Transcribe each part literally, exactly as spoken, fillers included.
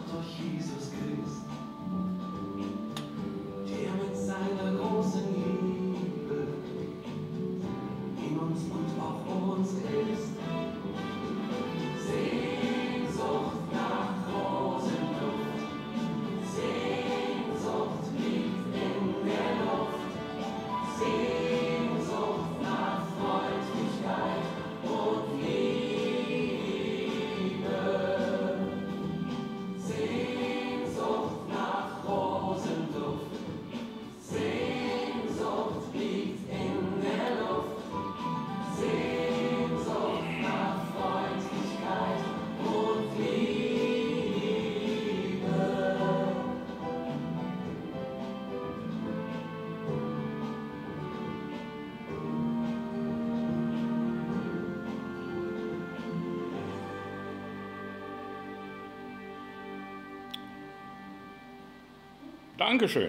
durch Jesus Christ, der mit seiner großen Liebe in uns und auf uns ist. Sehnsucht nach Rosenduft, Sehnsucht liegt in der Luft, Sehnsucht nach Freundlichkeit und Liebe. Sehnsucht nach Rosenduft, Sehnsucht liegt in der Luft, Sehnsucht nach Freundlichkeit und Liebe. Dankeschön.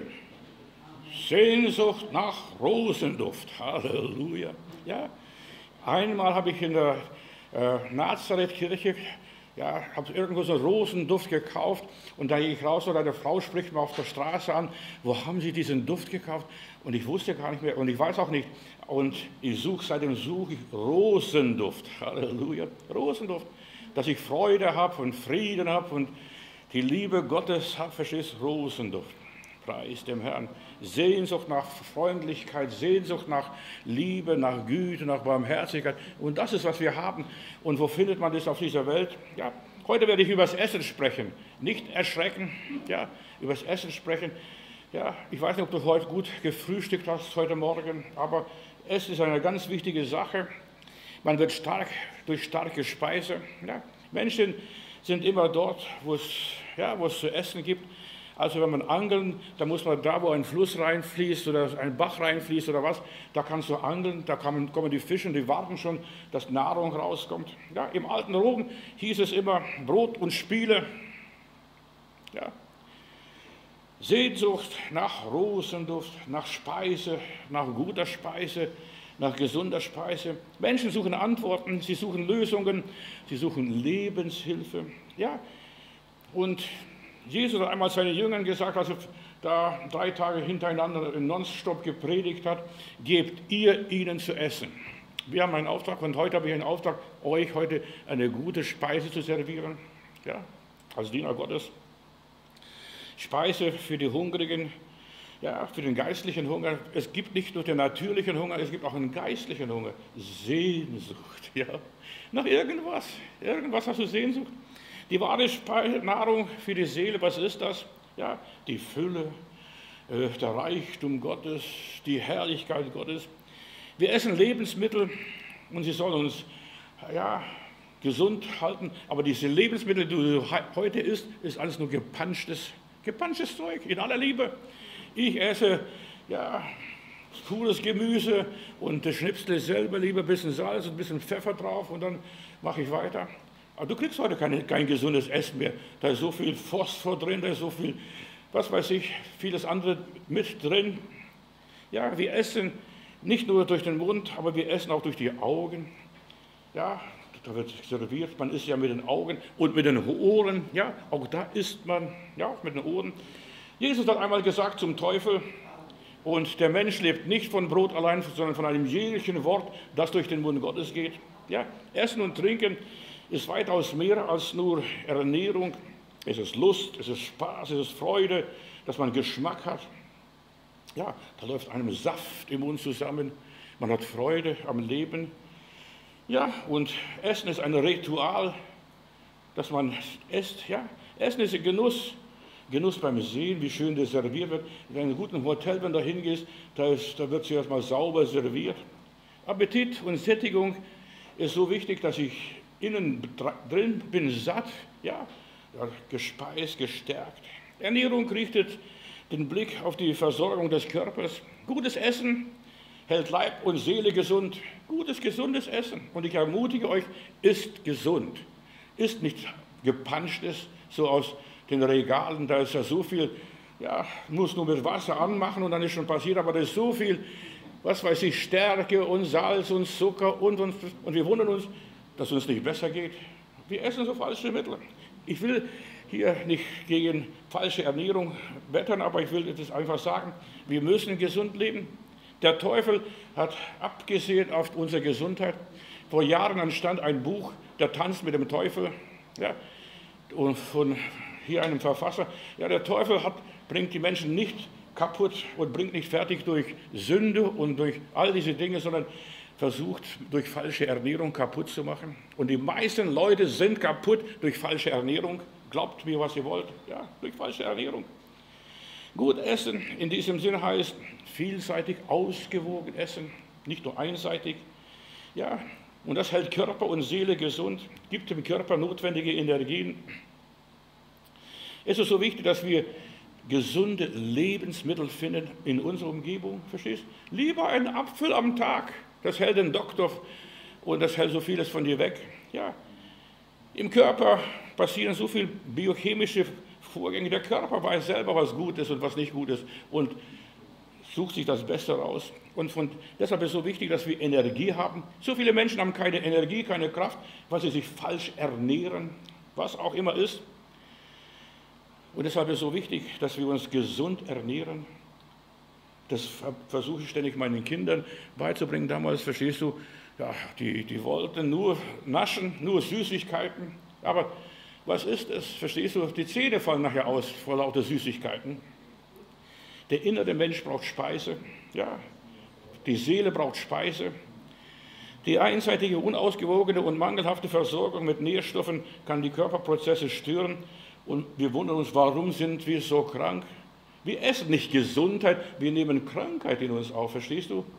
Sehnsucht nach Rosenduft. Halleluja. Ja, einmal habe ich in der äh, Nazareth-Kirche, ja, habe irgendwo so einen Rosenduft gekauft und da gehe ich raus und eine Frau spricht mir auf der Straße an, wo haben Sie diesen Duft gekauft? Und ich wusste gar nicht mehr und ich weiß auch nicht. Und ich suche, seitdem suche ich Rosenduft. Halleluja. Rosenduft. Dass ich Freude habe und Frieden habe und die Liebe Gottes habe, verstehst du? Rosenduft. Preis dem Herrn. Sehnsucht nach Freundlichkeit, Sehnsucht nach Liebe, nach Güte, nach Barmherzigkeit. Und das ist, was wir haben. Und wo findet man das auf dieser Welt? Ja, heute werde ich über das Essen sprechen. Nicht erschrecken, ja, über das Essen sprechen. Ja, ich weiß nicht, ob du heute gut gefrühstückt hast, heute Morgen, aber Essen ist eine ganz wichtige Sache. Man wird stark durch starke Speise. Ja. Menschen sind immer dort, wo es, ja, wo es zu essen gibt. Also wenn man angeln, da muss man da, wo ein Fluss reinfließt oder ein Bach reinfließt oder was, da kannst du angeln, da kann, kommen die Fische und die warten schon, dass Nahrung rauskommt. Ja, im alten Rom hieß es immer Brot und Spiele. Ja. Sehnsucht nach Rosenduft, nach Speise, nach guter Speise, nach gesunder Speise. Menschen suchen Antworten, sie suchen Lösungen, sie suchen Lebenshilfe. Ja, und Jesus hat einmal seinen Jüngern gesagt, als er da drei Tage hintereinander in Nonstop gepredigt hat, gebt ihr ihnen zu essen. Wir haben einen Auftrag und heute habe ich einen Auftrag, euch heute eine gute Speise zu servieren, ja, als Diener Gottes. Speise für die Hungrigen, ja, für den geistlichen Hunger. Es gibt nicht nur den natürlichen Hunger, es gibt auch einen geistlichen Hunger. Sehnsucht, ja, nach irgendwas. Irgendwas hast du Sehnsucht. Die wahre Nahrung für die Seele, was ist das? Ja, die Fülle, äh, der Reichtum Gottes, die Herrlichkeit Gottes. Wir essen Lebensmittel und sie sollen uns ja, gesund halten, aber diese Lebensmittel, die du heute isst, ist alles nur gepanschtes, gepanschtes Zeug, in aller Liebe. Ich esse ja, pures Gemüse und das Schnipsel selber lieber ein bisschen Salz und ein bisschen Pfeffer drauf und dann mache ich weiter. Aber du kriegst heute keine, kein gesundes Essen mehr. Da ist so viel Phosphor drin, da ist so viel, was weiß ich, vieles andere mit drin. Ja, wir essen nicht nur durch den Mund, aber wir essen auch durch die Augen. Ja, da wird serviert, man isst ja mit den Augen und mit den Ohren. Ja, auch da isst man, ja, mit den Ohren. Jesus hat einmal gesagt zum Teufel, und der Mensch lebt nicht von Brot allein, sondern von einem jeglichen Wort, das durch den Mund Gottes geht. Ja, Essen und Trinken ist weitaus mehr als nur Ernährung. Es ist Lust, es ist Spaß, es ist Freude, dass man Geschmack hat. Ja, da läuft einem Saft im Mund zusammen. Man hat Freude am Leben. Ja, und Essen ist ein Ritual, dass man isst. Ja, Essen ist ein Genuss. Genuss beim Sehen, wie schön das serviert wird. In einem guten Hotel, wenn du hingehst, da, ist, da wird es erstmal sauber serviert. Appetit und Sättigung ist so wichtig, dass ich innen drin bin satt, ja, gespeist, gestärkt. Ernährung richtet den Blick auf die Versorgung des Körpers. Gutes Essen hält Leib und Seele gesund. Gutes, gesundes Essen. Und ich ermutige euch, isst gesund. Isst nicht gepanschtes, so aus den Regalen, da ist ja so viel, ja, muss nur mit Wasser anmachen und dann ist schon passiert, aber da ist so viel, was weiß ich, Stärke und Salz und Zucker und, und, und wir wundern uns, dass es uns nicht besser geht. Wir essen so falsche Mittel. Ich will hier nicht gegen falsche Ernährung wettern, aber ich will das einfach sagen, wir müssen gesund leben. Der Teufel hat abgesehen auf unsere Gesundheit. Vor Jahren entstand ein Buch, Der Tanz mit dem Teufel, ja, und von hier einem Verfasser. Ja, der Teufel hat, bringt die Menschen nicht kaputt und bringt nicht fertig durch Sünde und durch all diese Dinge, sondern versucht durch falsche Ernährung kaputt zu machen. Und die meisten Leute sind kaputt durch falsche Ernährung. Glaubt mir, was ihr wollt. Ja, durch falsche Ernährung. Gut essen in diesem Sinne heißt vielseitig, ausgewogen essen, nicht nur einseitig. Ja, und das hält Körper und Seele gesund, gibt dem Körper notwendige Energien. Es ist so wichtig, dass wir gesunde Lebensmittel finden in unserer Umgebung. Verstehst du? Lieber einen Apfel am Tag, das hält den Doktor und das hält so vieles von dir weg. Ja, im Körper passieren so viele biochemische Vorgänge. Der Körper weiß selber, was gut ist und was nicht gut ist und sucht sich das Beste raus. Und von, deshalb ist es so wichtig, dass wir Energie haben. So viele Menschen haben keine Energie, keine Kraft, weil sie sich falsch ernähren, was auch immer ist. Und deshalb ist es so wichtig, dass wir uns gesund ernähren. Das versuche ich ständig meinen Kindern beizubringen. Damals, verstehst du, ja, die, die wollten nur naschen, nur Süßigkeiten. Aber was ist es? Verstehst du, die Zähne fallen nachher aus vor lauter Süßigkeiten. Der innere Mensch braucht Speise, ja. Die Seele braucht Speise. Die einseitige, unausgewogene und mangelhafte Versorgung mit Nährstoffen kann die Körperprozesse stören. Und wir wundern uns, warum sind wir so krank? Wir essen nicht Gesundheit, wir nehmen Krankheit in uns auf, verstehst du?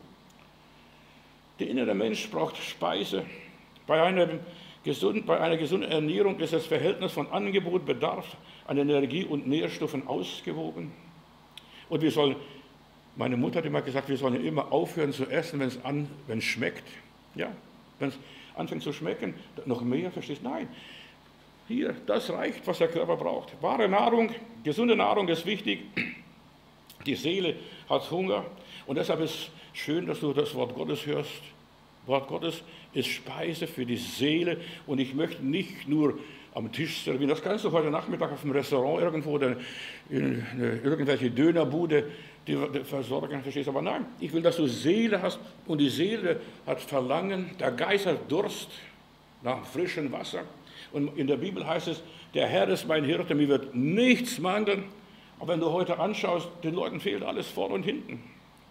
Der innere Mensch braucht Speise. Bei einer, gesund, bei einer gesunden Ernährung ist das Verhältnis von Angebot, Bedarf an Energie und Nährstoffen ausgewogen. Und wir sollen, meine Mutter hat immer gesagt, wir sollen immer aufhören zu essen, wenn es an, wenn es schmeckt. Ja, wenn es anfängt zu schmecken, noch mehr, verstehst du? Nein. Hier, das reicht, was der Körper braucht. Wahre Nahrung, gesunde Nahrung ist wichtig. Die Seele hat Hunger und deshalb ist schön, dass du das Wort Gottes hörst. Wort Gottes ist Speise für die Seele und ich möchte nicht nur am Tisch servieren. Das kannst du heute Nachmittag auf dem Restaurant irgendwo oder in irgendwelche Dönerbude die versorgen, verstehst du? Aber nein, ich will, dass du Seele hast und die Seele hat Verlangen, der Geist hat Durst nach frischem Wasser. Und in der Bibel heißt es, der Herr ist mein Hirte, mir wird nichts mangeln. Aber wenn du heute anschaust, den Leuten fehlt alles vorne und hinten.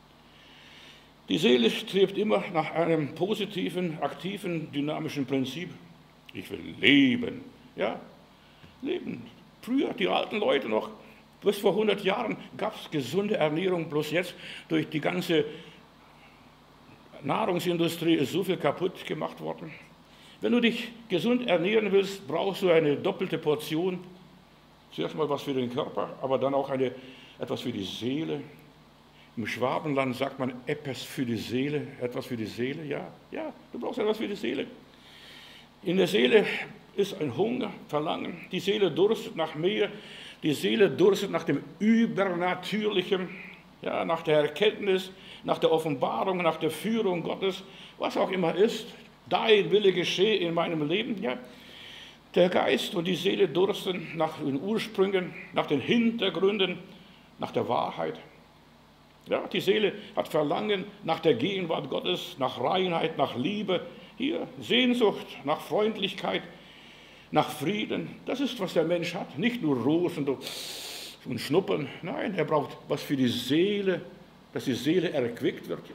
Die Seele strebt immer nach einem positiven, aktiven, dynamischen Prinzip. Ich will leben. Ja, leben. Früher, die alten Leute noch, bis vor hundert Jahren gab es gesunde Ernährung, bloß jetzt durch die ganze Nahrungsindustrie ist so viel kaputt gemacht worden. Wenn du dich gesund ernähren willst, brauchst du eine doppelte Portion. Zuerst mal was für den Körper, aber dann auch eine, etwas für die Seele. Im Schwabenland sagt man etwas für die Seele, etwas für die Seele, ja, ja, du brauchst etwas für die Seele. In der Seele ist ein Hunger, Verlangen, die Seele durstet nach mehr, die Seele durstet nach dem Übernatürlichen, ja, nach der Erkenntnis, nach der Offenbarung, nach der Führung Gottes, was auch immer ist. Dein Wille geschehe in meinem Leben, ja. Der Geist und die Seele dursten nach den Ursprüngen, nach den Hintergründen, nach der Wahrheit. Ja, die Seele hat Verlangen nach der Gegenwart Gottes, nach Reinheit, nach Liebe, hier Sehnsucht, nach Freundlichkeit, nach Frieden. Das ist, was der Mensch hat. Nicht nur Rosen und Schnuppern. Nein, er braucht was für die Seele, dass die Seele erquickt wird.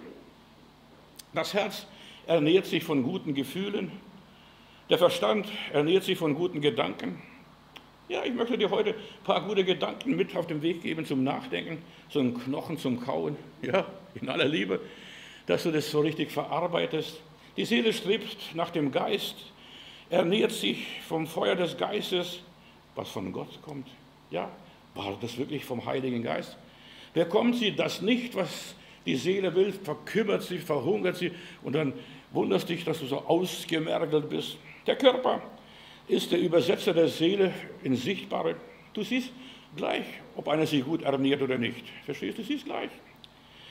Das Herz ernährt sich von guten Gefühlen. Der Verstand ernährt sich von guten Gedanken. Ja, ich möchte dir heute ein paar gute Gedanken mit auf den Weg geben zum Nachdenken, so einen Knochen zum Kauen, ja, in aller Liebe, dass du das so richtig verarbeitest. Die Seele strebt nach dem Geist, ernährt sich vom Feuer des Geistes, was von Gott kommt. Ja, war das wirklich vom Heiligen Geist? Bekommt sie das nicht, was die Seele will, verkümmert sie, verhungert sie und dann wunderst dich, dass du so ausgemergelt bist. Der Körper ist der Übersetzer der Seele ins Sichtbare. Du siehst gleich, ob einer sich gut ernährt oder nicht. Verstehst du? Du siehst gleich.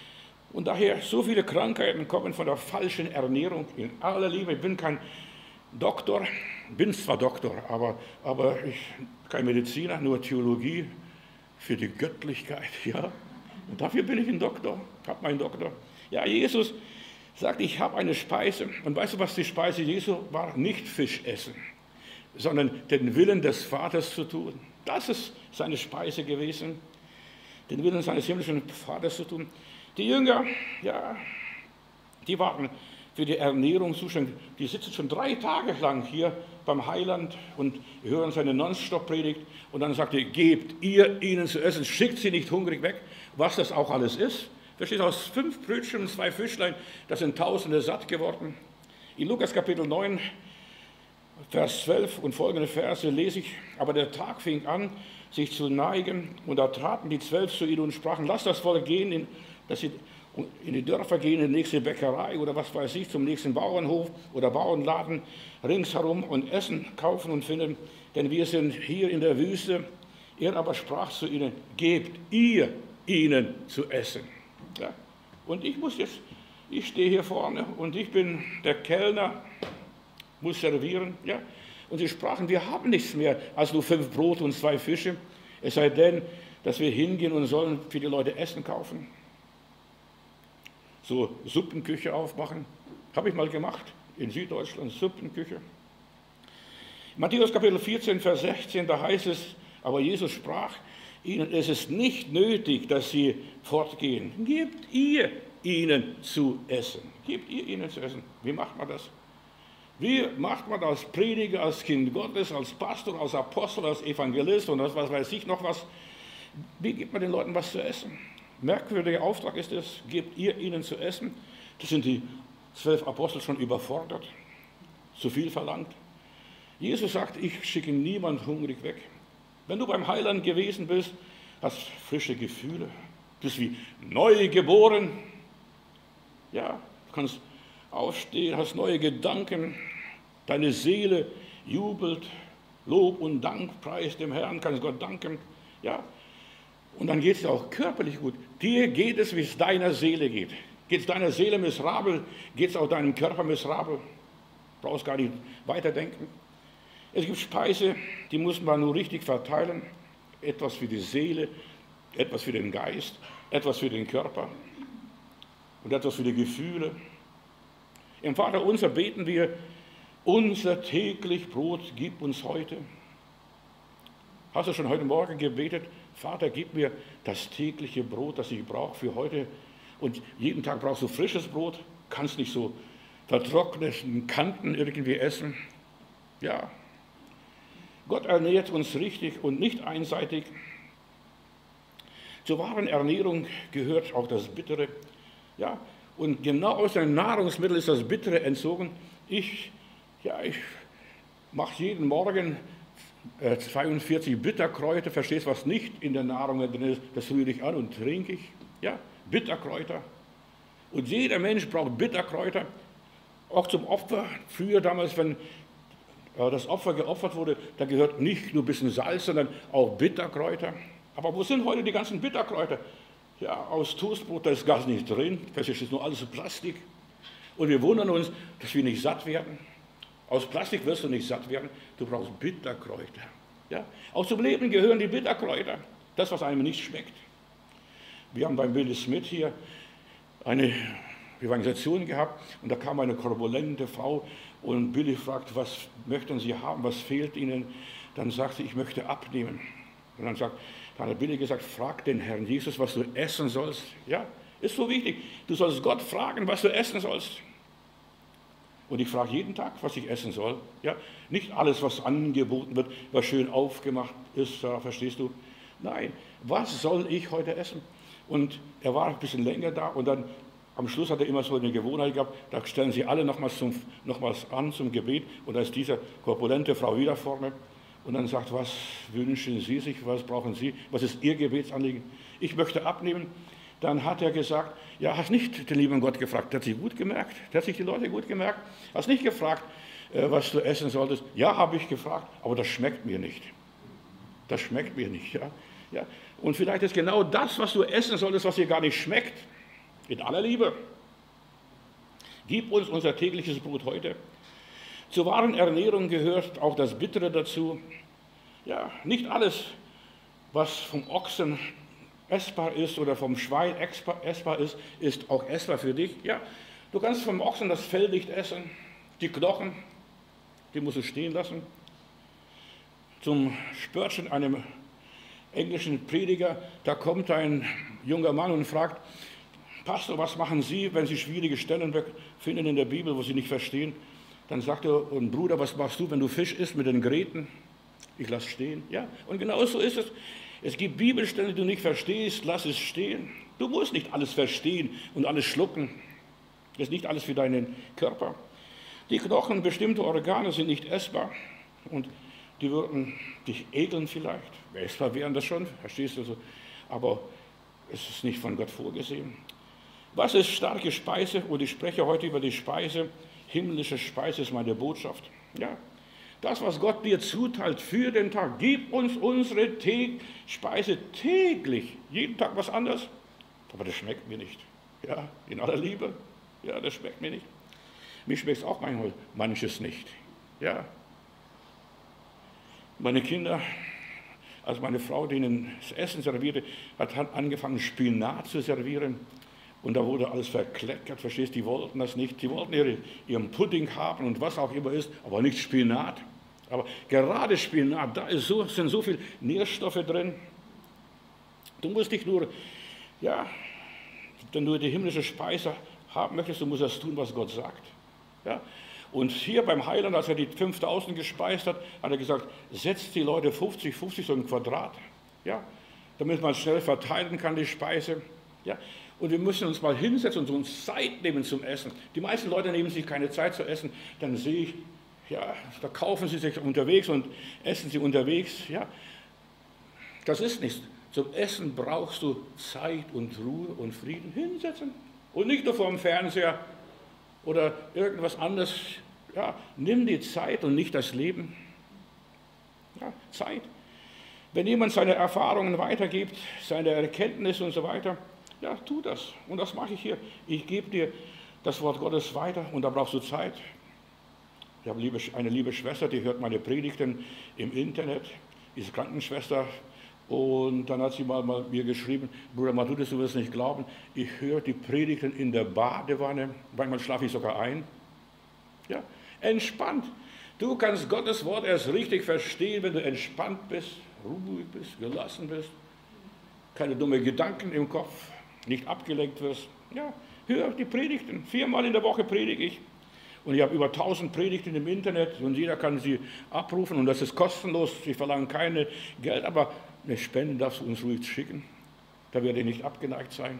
Und daher, so viele Krankheiten kommen von der falschen Ernährung in aller Liebe. Ich bin kein Doktor, bin zwar Doktor, aber, aber ich kein Mediziner, nur Theologie für die Göttlichkeit, ja. Und dafür bin ich ein Doktor, habe meinen Doktor. Ja, Jesus sagt, ich habe eine Speise. Und weißt du, was die Speise Jesu war? Nicht Fisch essen, sondern den Willen des Vaters zu tun. Das ist seine Speise gewesen, den Willen seines himmlischen Vaters zu tun. Die Jünger, ja, die waren für die Ernährung zuständig. Die sitzen schon drei Tage lang hier beim Heiland und hören seine Nonstop-Predigt. Und dann sagt er, gebt ihr ihnen zu essen, schickt sie nicht hungrig weg, was das auch alles ist. Versteht, aus fünf Brötchen und zwei Fischlein, da sind Tausende satt geworden. In Lukas Kapitel neun, Vers zwölf und folgende Verse lese ich, aber der Tag fing an, sich zu neigen, und da traten die Zwölf zu ihnen und sprachen, lasst das Volk gehen, in, dass sie in die Dörfer gehen, in die nächste Bäckerei oder was weiß ich, zum nächsten Bauernhof oder Bauernladen ringsherum und Essen kaufen und finden, denn wir sind hier in der Wüste. Er aber sprach zu ihnen, gebt ihr ihnen zu essen. Ja? Und ich muss jetzt, ich stehe hier vorne und ich bin der Kellner, muss servieren. Ja? Und sie sprachen, wir haben nichts mehr als nur fünf Brote und zwei Fische, es sei denn, dass wir hingehen und sollen für die Leute Essen kaufen. So Suppenküche aufmachen, habe ich mal gemacht, in Süddeutschland, Suppenküche. Matthäus Kapitel vierzehn, Vers sechzehn, da heißt es, aber Jesus sprach ihnen, es ist nicht nötig, dass sie fortgehen. Gebt ihr ihnen zu essen. Gebt ihr ihnen zu essen. Wie macht man das? Wie macht man das als Prediger, als Kind Gottes, als Pastor, als Apostel, als Evangelist und was weiß ich noch was? Wie gibt man den Leuten was zu essen? Merkwürdiger Auftrag ist es, gebt ihr ihnen zu essen. Das sind die zwölf Apostel schon überfordert, zu viel verlangt. Jesus sagt, ich schicke niemand hungrig weg. Wenn du beim Heiland gewesen bist, hast frische Gefühle, bist wie neu geboren. Ja, du kannst aufstehen, hast neue Gedanken, deine Seele jubelt, Lob und Dank, preist dem Herrn, kannst Gott danken. Ja, und dann geht es dir auch körperlich gut. Dir geht es, wie es deiner Seele geht. Geht es deiner Seele miserabel, geht es auch deinem Körper miserabel. Brauchst gar nicht weiterdenken. Es gibt Speise, die muss man nur richtig verteilen. Etwas für die Seele, etwas für den Geist, etwas für den Körper und etwas für die Gefühle. Im Vater unser beten wir, unser täglich Brot gib uns heute. Hast du schon heute Morgen gebetet? Vater, gib mir das tägliche Brot, das ich brauche für heute. Und jeden Tag brauchst du frisches Brot, kannst nicht so vertrockneten Kanten irgendwie essen. Ja, Gott ernährt uns richtig und nicht einseitig. Zur wahren Ernährung gehört auch das Bittere. Ja, und genau aus dem Nahrungsmittel ist das Bittere entzogen. Ich, ja, ich mache jeden Morgen zweiundvierzig Bitterkräuter, verstehst, was nicht in der Nahrung drin ist, das rühre ich an und trinke ich. Ja, Bitterkräuter. Und jeder Mensch braucht Bitterkräuter, auch zum Opfer. Früher damals, wenn das Opfer geopfert wurde, da gehört nicht nur ein bisschen Salz, sondern auch Bitterkräuter. Aber wo sind heute die ganzen Bitterkräuter? Ja, aus Toastbrot, da ist gar nicht drin, verstehst, das ist nur alles Plastik. Und wir wundern uns, dass wir nicht satt werden. Aus Plastik wirst du nicht satt werden, du brauchst Bitterkräuter. Ja? Auch zum Leben gehören die Bitterkräuter, das, was einem nicht schmeckt. Wir haben beim Billy Smith hier eine Evangelisation gehabt und da kam eine korpulente Frau und Billy fragt, was möchten Sie haben, was fehlt Ihnen? Dann sagt sie, ich möchte abnehmen. Und dann, sagt, dann hat Billy gesagt, frag den Herrn Jesus, was du essen sollst. Ja, ist so wichtig. Du sollst Gott fragen, was du essen sollst. Und ich frage jeden Tag, was ich essen soll. Ja, nicht alles, was angeboten wird, was schön aufgemacht ist, ja, verstehst du? Nein, was soll ich heute essen? Und er war ein bisschen länger da und dann am Schluss hat er immer so eine Gewohnheit gehabt, da stellen sie alle nochmals, zum, nochmals an zum Gebet und da ist diese korpulente Frau wieder vorne und dann sagt, was wünschen Sie sich, was brauchen Sie, was ist Ihr Gebetsanliegen? Ich möchte abnehmen. Dann hat er gesagt, ja, hast nicht den lieben Gott gefragt, der hat sich gut gemerkt, der hat sich die Leute gut gemerkt, hast nicht gefragt, was du essen solltest. Ja, habe ich gefragt, aber das schmeckt mir nicht. Das schmeckt mir nicht, ja. ja. Und vielleicht ist genau das, was du essen solltest, was dir gar nicht schmeckt. In aller Liebe. Gib uns unser tägliches Brot heute. Zur wahren Ernährung gehört auch das Bittere dazu. Ja, nicht alles, was vom Ochsen essbar ist oder vom Schwein essbar ist, ist auch essbar für dich. Ja, du kannst vom Ochsen das Fell nicht essen, die Knochen, die musst du stehen lassen. Zum Spurgeon, einem englischen Prediger, da kommt ein junger Mann und fragt: Pastor, was machen Sie, wenn Sie schwierige Stellen finden in der Bibel, wo Sie nicht verstehen? Dann sagt er: Und Bruder, was machst du, wenn du Fisch isst mit den Gräten? Ich lasse stehen. Ja, und genau so ist es. Es gibt Bibelstellen, die du nicht verstehst, lass es stehen. Du musst nicht alles verstehen und alles schlucken. Das ist nicht alles für deinen Körper. Die Knochen, bestimmte Organe sind nicht essbar und die würden dich ekeln vielleicht. Essbar wären das schon, verstehst du so? Aber es ist nicht von Gott vorgesehen. Was ist starke Speise? Und ich spreche heute über die Speise. Himmlische Speise ist meine Botschaft. Ja, das, was Gott dir zuteilt für den Tag. Gib uns unsere Te- Speise täglich. Jeden Tag was anderes. Aber das schmeckt mir nicht. Ja, in aller Liebe. Ja, das schmeckt mir nicht. Mir schmeckt es auch manchmal, manches nicht. Ja. Meine Kinder, als meine Frau denen das Essen servierte, hat angefangen, Spinat zu servieren. Und da wurde alles verkleckert, verstehst du? Die wollten das nicht. Die wollten ihre, ihren Pudding haben und was auch immer ist, aber nicht Spinat. Aber gerade Spinat, da ist so, sind so viele Nährstoffe drin. Du musst dich nur, ja, wenn du die himmlische Speise haben möchtest, du musst das tun, was Gott sagt. Ja? Und hier beim Heiland, als er die fünftausend gespeist hat, hat er gesagt, setzt die Leute fünfzig, fünfzig so ein Quadrat, ja? Damit man schnell verteilen kann, die Speise. Ja? Und wir müssen uns mal hinsetzen und uns Zeit nehmen zum Essen. Die meisten Leute nehmen sich keine Zeit zu essen. Dann sehe ich, ja, da kaufen sie sich unterwegs und essen sie unterwegs. Ja? Das ist nichts. Zum Essen brauchst du Zeit und Ruhe und Frieden. Hinsetzen. Und nicht nur vor dem Fernseher oder irgendwas anderes. Ja, nimm die Zeit und nicht das Leben. Ja, Zeit. Wenn jemand seine Erfahrungen weitergibt, seine Erkenntnisse und so weiter, ja, tu das. Und das mache ich hier. Ich gebe dir das Wort Gottes weiter und da brauchst du Zeit. Ich habe eine liebe Schwester, die hört meine Predigten im Internet, ist Krankenschwester. Und dann hat sie mal, mal mir geschrieben, Bruder Matthäus, du wirst nicht glauben, ich höre die Predigten in der Badewanne, manchmal schlafe ich sogar ein. Ja, entspannt. Du kannst Gottes Wort erst richtig verstehen, wenn du entspannt bist, ruhig bist, gelassen bist, keine dummen Gedanken im Kopf, nicht abgelenkt wirst. Ja, hör die Predigten. Viermal in der Woche predige ich. Und ich habe über tausend Predigten im Internet und jeder kann sie abrufen und das ist kostenlos. Ich verlange keine Geld, aber eine Spende darfst du uns ruhig schicken. Da werde ich nicht abgeneigt sein.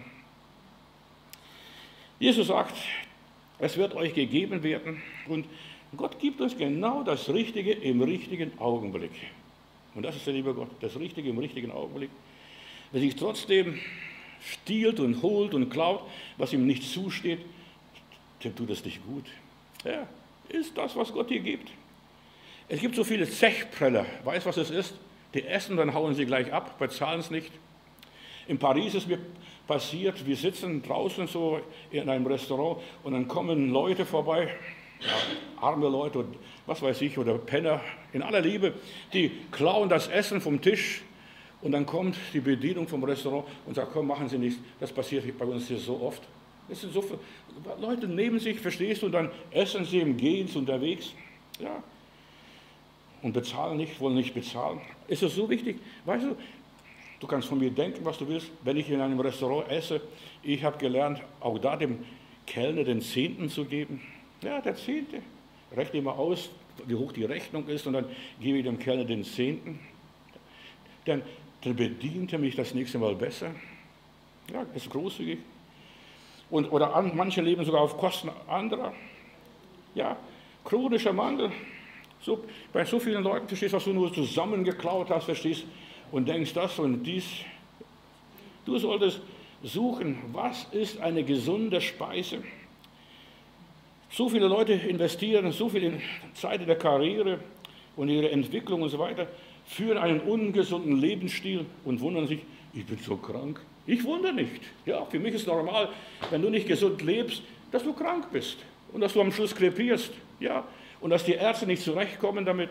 Jesus sagt, es wird euch gegeben werden und Gott gibt uns genau das Richtige im richtigen Augenblick. Und das ist der liebe Gott, das Richtige im richtigen Augenblick. Wer sich trotzdem stiehlt und holt und klaut, was ihm nicht zusteht, dem tut es nicht gut. Ja, ist das, was Gott dir gibt. Es gibt so viele Zechpreller, weißt du, was es ist? Die essen, dann hauen sie gleich ab, bezahlen es nicht. In Paris ist mir passiert, wir sitzen draußen so in einem Restaurant und dann kommen Leute vorbei, ja, arme Leute und was weiß ich, oder Penner, in aller Liebe, die klauen das Essen vom Tisch und dann kommt die Bedienung vom Restaurant und sagt, komm, machen Sie nichts. Das passiert bei uns hier so oft. Es sind so viele Leute neben sich, verstehst du, und dann essen sie im Gehen unterwegs, ja, und bezahlen nicht, wollen nicht bezahlen. Ist das so wichtig? Weißt du, du kannst von mir denken, was du willst. Wenn ich in einem Restaurant esse, ich habe gelernt, auch da dem Kellner den Zehnten zu geben. Ja, der Zehnte. Rechne mal aus, wie hoch die Rechnung ist, und dann gebe ich dem Kellner den Zehnten. Dann, dann bedient er mich das nächste Mal besser. Ja, ist großzügig. Und, oder an, manche leben sogar auf Kosten anderer. Ja, chronischer Mangel. So, bei so vielen Leuten, verstehst du, was du nur zusammengeklaut hast, verstehst, und denkst das und dies. Du solltest suchen, was ist eine gesunde Speise. So viele Leute investieren so viel Zeit in der Karriere und ihre Entwicklung und so weiter, führen einen ungesunden Lebensstil und wundern sich, ich bin so krank. Ich wundere nicht. Ja, für mich ist normal, wenn du nicht gesund lebst, dass du krank bist und dass du am Schluss krepierst. Ja, und dass die Ärzte nicht zurechtkommen damit.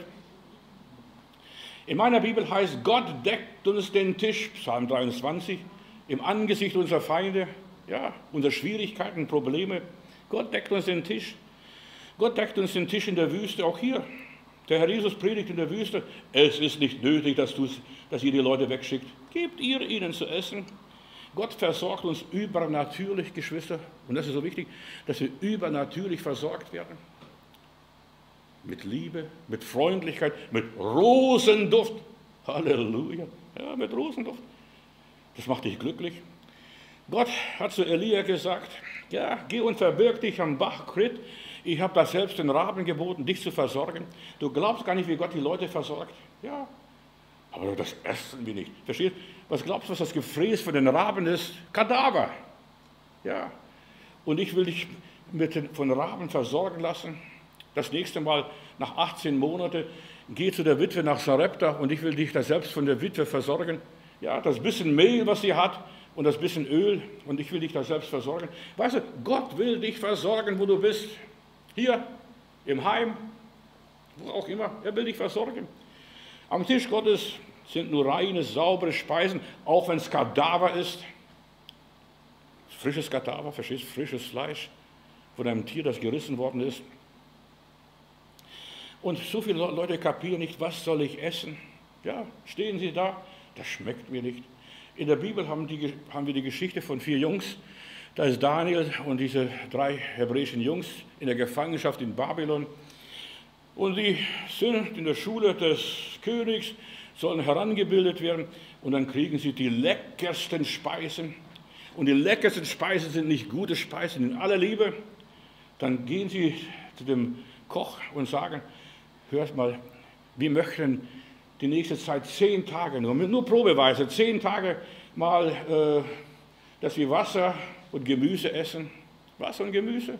In meiner Bibel heißt, Gott deckt uns den Tisch, Psalm dreiundzwanzig, im Angesicht unserer Feinde, ja, unserer Schwierigkeiten, Probleme. Gott deckt uns den Tisch. Gott deckt uns den Tisch in der Wüste, auch hier. Der Herr Jesus predigt in der Wüste, es ist nicht nötig, dass, dass ihr die Leute wegschickt. Gebt ihr ihnen zu essen. Gott versorgt uns übernatürlich, Geschwister. Und das ist so wichtig, dass wir übernatürlich versorgt werden. Mit Liebe, mit Freundlichkeit, mit Rosenduft. Halleluja. Ja, mit Rosenduft. Das macht dich glücklich. Gott hat zu Elia gesagt, ja, geh und verbirg dich am Bach Krit. Ich habe da selbst den Raben geboten, dich zu versorgen. Du glaubst gar nicht, wie Gott die Leute versorgt. Ja, aber das essen wir nicht. Verstehst du? Was glaubst du, was das Gefräß von den Raben ist? Kadaver. Ja, und ich will dich mit den, von Raben versorgen lassen. Das nächste Mal, nach achtzehn Monaten, geh zu der Witwe nach Sarepta und ich will dich da selbst von der Witwe versorgen. Ja, das bisschen Mehl, was sie hat, und das bisschen Öl, und ich will dich da selbst versorgen. Weißt du, Gott will dich versorgen, wo du bist. Hier, im Heim, wo auch immer, er will dich versorgen. Am Tisch Gottes sind nur reine, saubere Speisen, auch wenn es Kadaver ist. Frisches Kadaver, verstehst du, frisches Fleisch von einem Tier, das gerissen worden ist. Und so viele Leute kapieren nicht, was soll ich essen? Ja, stehen sie da, das schmeckt mir nicht. In der Bibel haben, die, haben wir die Geschichte von vier Jungs. Da ist Daniel und diese drei hebräischen Jungs in der Gefangenschaft in Babylon. Und die sind in der Schule des Königs, sollen herangebildet werden. Und dann kriegen sie die leckersten Speisen. Und die leckersten Speisen sind nicht gute Speisen in aller Liebe. Dann gehen sie zu dem Koch und sagen, hört mal, wir möchten die nächste Zeit zehn Tage, nur, nur probeweise, zehn Tage mal, äh, dass wir Wasser und Gemüse essen. Wasser und Gemüse.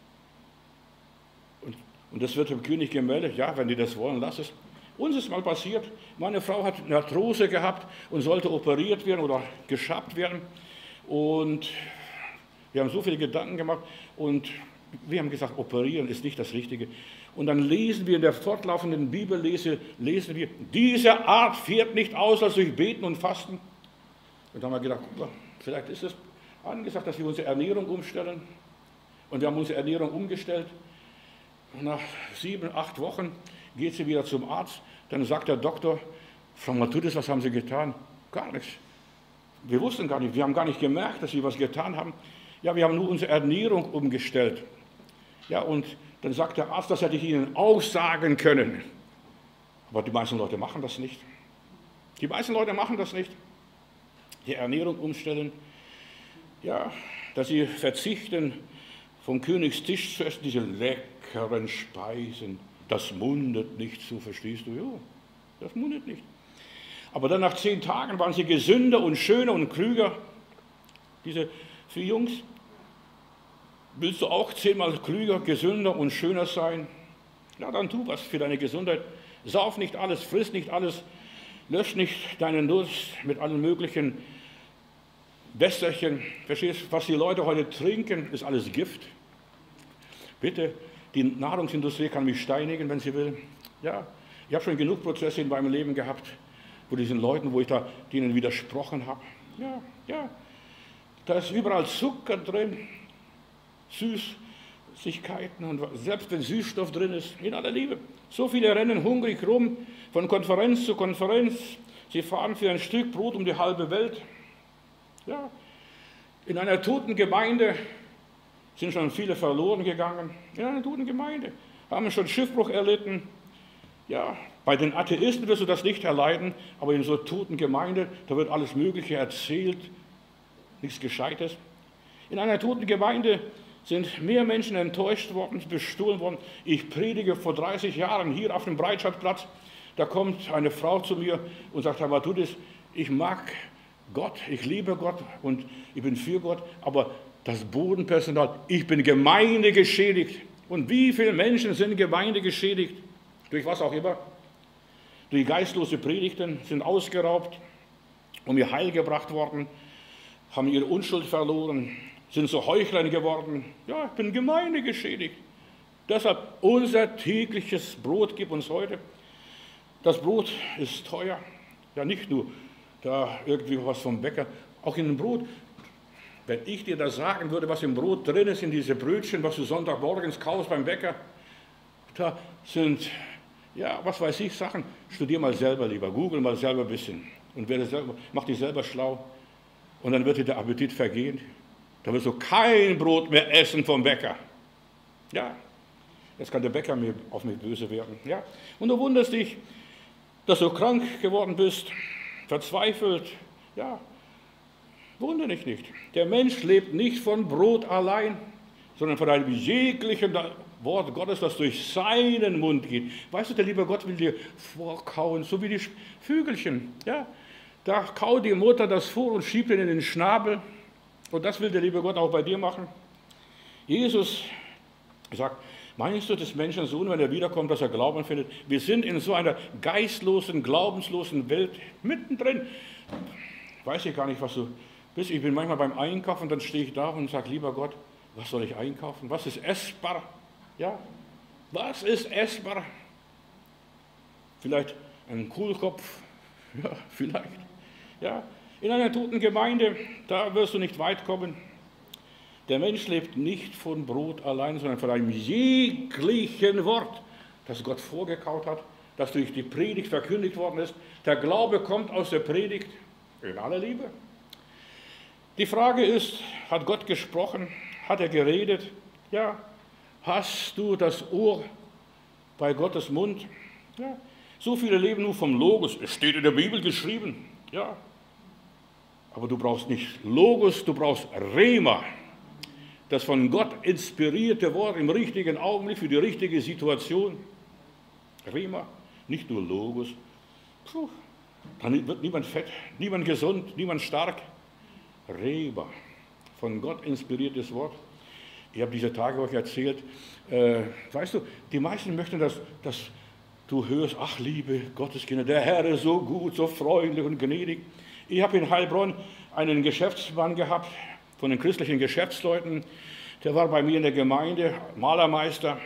Und, und das wird dem König gemeldet, ja, wenn die das wollen, lass es. Uns ist mal passiert, meine Frau hat eine Arthrose gehabt und sollte operiert werden oder geschabt werden. Und wir haben so viele Gedanken gemacht und wir haben gesagt, operieren ist nicht das Richtige. Und dann lesen wir in der fortlaufenden Bibellese, lesen wir, diese Art fährt nicht aus als durch Beten und Fasten. Und dann haben wir gedacht, vielleicht ist es angesagt, dass wir unsere Ernährung umstellen. Und wir haben unsere Ernährung umgestellt. Und nach sieben, acht Wochen geht sie wieder zum Arzt. Dann sagt der Doktor, Frau Matthäus, was haben Sie getan? Gar nichts. Wir wussten gar nicht, wir haben gar nicht gemerkt, dass Sie was getan haben. Ja, wir haben nur unsere Ernährung umgestellt. Ja, und dann sagt der Arzt, das hätte ich Ihnen auch sagen können. Aber die meisten Leute machen das nicht. Die meisten Leute machen das nicht. Die Ernährung umstellen. Ja, dass sie verzichten, vom Königstisch zu essen, diese leckeren Speisen. Das mundet nicht, so verstehst du? Ja, das mundet nicht. Aber dann nach zehn Tagen waren sie gesünder und schöner und klüger. Diese vier Jungs. Willst du auch zehnmal klüger, gesünder und schöner sein? Ja, dann tu was für deine Gesundheit. Sauf nicht alles, friss nicht alles, lösch nicht deinen Durst mit allen möglichen Wässerchen. Verstehst du, was die Leute heute trinken, ist alles Gift. Bitte, die Nahrungsindustrie kann mich steinigen, wenn sie will. Ja, ich habe schon genug Prozesse in meinem Leben gehabt, wo diesen Leuten, wo ich da denen widersprochen habe. Ja, ja, da ist überall Zucker drin. Süßigkeiten und selbst wenn Süßstoff drin ist, in aller Liebe. So viele rennen hungrig rum, von Konferenz zu Konferenz. Sie fahren für ein Stück Brot um die halbe Welt. Ja. In einer toten Gemeinde sind schon viele verloren gegangen. In einer toten Gemeinde haben schon Schiffbruch erlitten. Ja, bei den Atheisten wirst du das nicht erleiden, aber in so einer toten Gemeinde, da wird alles Mögliche erzählt, nichts Gescheites. In einer toten Gemeinde sind mehr Menschen enttäuscht worden, bestohlen worden. Ich predige vor dreißig Jahren hier auf dem Breitscheidplatz. Da kommt eine Frau zu mir und sagt, Herr Matthäus, ich mag Gott, ich liebe Gott und ich bin für Gott, aber das Bodenpersonal, ich bin gemeindegeschädigt. Und wie viele Menschen sind gemeindegeschädigt? Durch was auch immer? Durch geistlose Predigten, sind ausgeraubt, um ihr Heil gebracht worden, haben ihre Unschuld verloren, sind so Heuchlein geworden. Ja, ich bin gemeindegeschädigt. Deshalb unser tägliches Brot gib uns heute. Das Brot ist teuer. Ja, nicht nur da irgendwie was vom Bäcker, auch in dem Brot. Wenn ich dir das sagen würde, was im Brot drin ist, in diese Brötchen, was du Sonntagmorgens kaufst beim Bäcker, da sind, ja, was weiß ich, Sachen. Studier mal selber lieber, google mal selber ein bisschen und werde selber, mach dich selber schlau. Und dann wird dir der Appetit vergehen. Dann wirst du kein Brot mehr essen vom Bäcker. Ja, jetzt kann der Bäcker mir auf mich böse werden. Ja, und du wunderst dich, dass du krank geworden bist, verzweifelt. Ja, wundere dich nicht. Der Mensch lebt nicht von Brot allein, sondern von einem jeglichen Wort Gottes, das durch seinen Mund geht. Weißt du, der liebe Gott will dir vorkauen, so wie die Vögelchen. Ja, da kaut die Mutter das vor und schiebt ihn in den Schnabel. Und das will der liebe Gott auch bei dir machen. Jesus sagt, meinst du des Menschen Sohn, wenn er wiederkommt, dass er Glauben findet? Wir sind in so einer geistlosen, glaubenslosen Welt mittendrin. Weiß ich gar nicht, was du bist. Ich bin manchmal beim Einkaufen, dann stehe ich da und sage, lieber Gott, was soll ich einkaufen? Was ist essbar? Ja, was ist essbar? Vielleicht ein Kohlkopf? Ja, vielleicht. Ja, in einer toten Gemeinde, da wirst du nicht weit kommen. Der Mensch lebt nicht von Brot allein, sondern von einem jeglichen Wort, das Gott vorgekaut hat, das durch die Predigt verkündigt worden ist. Der Glaube kommt aus der Predigt in aller Liebe. Die Frage ist, hat Gott gesprochen? Hat er geredet? Ja. Hast du das Ohr bei Gottes Mund? Ja. So viele leben nur vom Logos. Es steht in der Bibel geschrieben. Ja. Aber du brauchst nicht Logos, du brauchst Rema. Das von Gott inspirierte Wort im richtigen Augenblick für die richtige Situation. Rema, nicht nur Logos. Puh, dann wird niemand fett, niemand gesund, niemand stark. Rema, von Gott inspiriertes Wort. Ich habe diese Tage euch erzählt, äh, weißt du, die meisten möchten, dass, dass du hörst, ach liebe Gotteskinder, der Herr ist so gut, so freundlich und gnädig. Ich habe in Heilbronn einen Geschäftsmann gehabt, von den christlichen Geschäftsleuten, der war bei mir in der Gemeinde, Malermeister,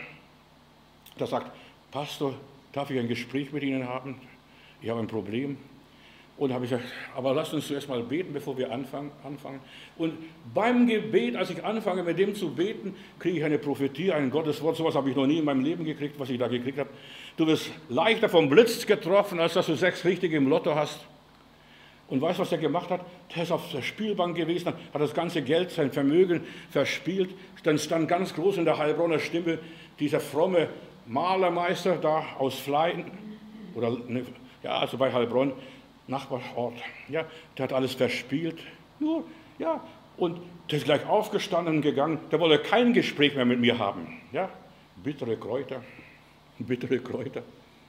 der sagt, Pastor, darf ich ein Gespräch mit Ihnen haben? Ich habe ein Problem. Und habe ich gesagt, aber lasst uns zuerst mal beten, bevor wir anfangen. anfangen. Und beim Gebet, als ich anfange mit dem zu beten, kriege ich eine Prophetie, ein Gotteswort, sowas habe ich noch nie in meinem Leben gekriegt, was ich da gekriegt habe. Du wirst leichter vom Blitz getroffen, als dass du sechs Richtige im Lotto hast. Und weißt du, was er gemacht hat? Der ist auf der Spielbank gewesen, hat das ganze Geld, sein Vermögen verspielt. Dann stand ganz groß in der Heilbronner Stimme dieser fromme Malermeister da aus Fleiten, oder ne, ja, also bei Heilbronn, Nachbarort. Ja, der hat alles verspielt. Nur, ja, und der ist gleich aufgestanden und gegangen. Der wollte kein Gespräch mehr mit mir haben. Ja, bittere Kräuter, bittere Kräuter.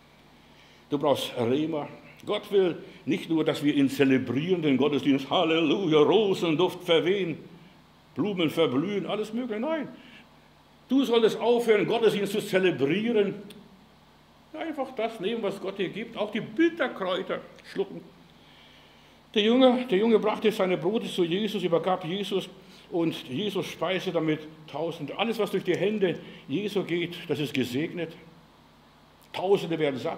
Du brauchst Rema. Gott will nicht nur, dass wir ihn zelebrieren, den Gottesdienst, Halleluja, Rosenduft verwehen, Blumen verblühen, alles mögliche. Nein, du solltest aufhören, Gottesdienst zu zelebrieren. Einfach das nehmen, was Gott dir gibt, auch die Bitterkräuter schlucken. Der Junge, der Junge brachte seine Brote zu Jesus, übergab Jesus und Jesus speiste damit Tausende. Alles, was durch die Hände Jesu geht, das ist gesegnet. Tausende werden satt.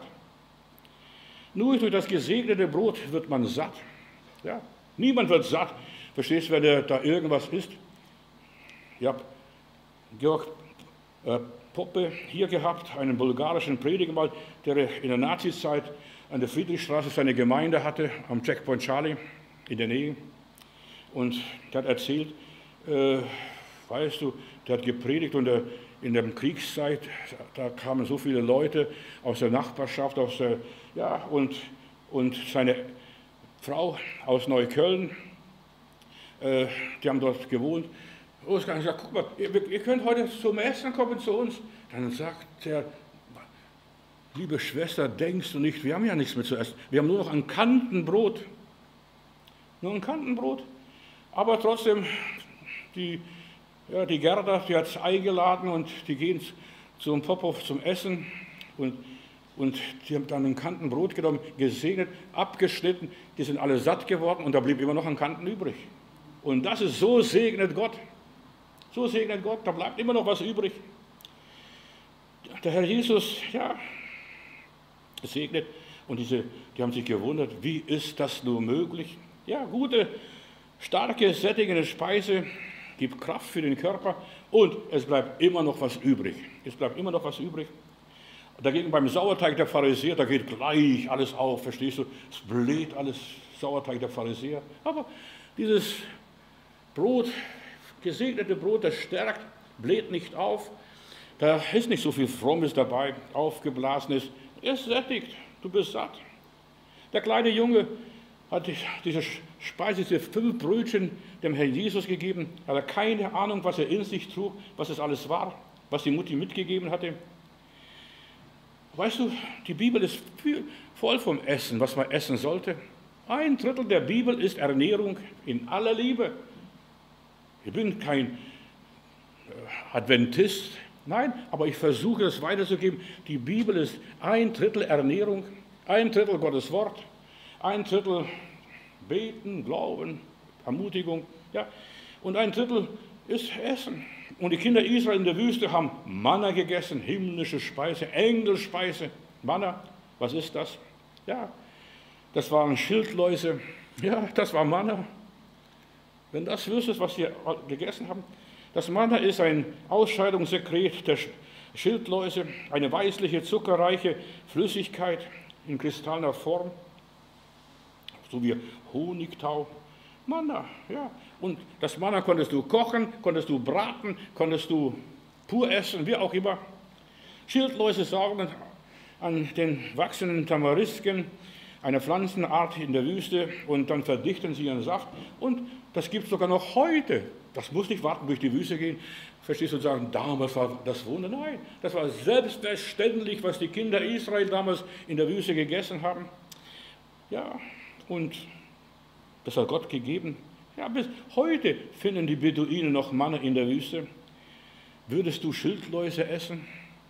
Nur durch das gesegnete Brot wird man satt. Ja? Niemand wird satt. Verstehst du, wenn er da irgendwas isst? Ich habe Georg äh, Poppe hier gehabt, einen bulgarischen Prediger, mal, der in der Nazizeit an der Friedrichstraße seine Gemeinde hatte, am Checkpoint Charlie in der Nähe. Und der hat erzählt, äh, weißt du, der hat gepredigt und der, in der Kriegszeit, da kamen so viele Leute aus der Nachbarschaft, aus der, ja, und, und seine Frau aus Neukölln, äh, die haben dort gewohnt. Oskar sagt, guck mal, ihr, ihr könnt heute zum Essen kommen zu uns. Dann sagt er, liebe Schwester, denkst du nicht, wir haben ja nichts mehr zu essen. Wir haben nur noch ein Kantenbrot. Nur ein Kantenbrot. Aber trotzdem, die, ja, die Gerda, die hat es eingeladen und die gehen zum Popov zum Essen. Und, und die haben dann ein Kantenbrot genommen, gesegnet, abgeschnitten. Die sind alle satt geworden und da blieb immer noch ein Kanten übrig. Und das ist, so segnet Gott. So segnet Gott, da bleibt immer noch was übrig. der Herr Jesus, ja, segnet und diese, die haben sich gewundert, wie ist das nur möglich? Ja, gute, starke, sättigende Speise gibt Kraft für den Körper und es bleibt immer noch was übrig. Es bleibt immer noch was übrig. Dagegen beim Sauerteig der Pharisäer, da geht gleich alles auf, verstehst du? Es bläht alles, Sauerteig der Pharisäer. Aber dieses Brot, gesegnete Brot, das stärkt, bläht nicht auf. Da ist nicht so viel Frommes dabei, aufgeblasenes. Es sättigt, du bist satt. Der kleine Junge hat diese Speise, diese fünf Brötchen dem Herrn Jesus gegeben. Er hatte keine Ahnung, was er in sich trug, was es alles war, was die Mutti mitgegeben hatte. Weißt du, die Bibel ist voll vom Essen, was man essen sollte. Ein Drittel der Bibel ist Ernährung in aller Liebe. Ich bin kein Adventist, nein, aber ich versuche es weiterzugeben. Die Bibel ist ein Drittel Ernährung, ein Drittel Gottes Wort, ein Drittel Beten, Glauben, Ermutigung, ja, und ein Drittel ist Essen. Und die Kinder Israel in der Wüste haben Manna gegessen, himmlische Speise, Engelspeise. Manna, was ist das? Ja, das waren Schildläuse, ja, das war Manna. Wenn das wüsstest, was sie gegessen haben, das Manna ist ein Ausscheidungssekret der Schildläuse, eine weißliche, zuckerreiche Flüssigkeit in kristallener Form, so wie Honigtau. Manna, ja. Und das Manna konntest du kochen, konntest du braten, konntest du pur essen, wie auch immer. Schildläuse saugen an den wachsenden Tamarisken, eine Pflanzenart in der Wüste, und dann verdichten sie ihren Saft. Und das gibt es sogar noch heute. Das muss nicht warten, durch die Wüste gehen. Verstehst du, und sagen, damals war das Wunder? Nein, das war selbstverständlich, was die Kinder Israel damals in der Wüste gegessen haben. Ja, und das hat Gott gegeben. Ja, bis heute finden die Beduinen noch Manna in der Wüste. Würdest du Schildläuse essen?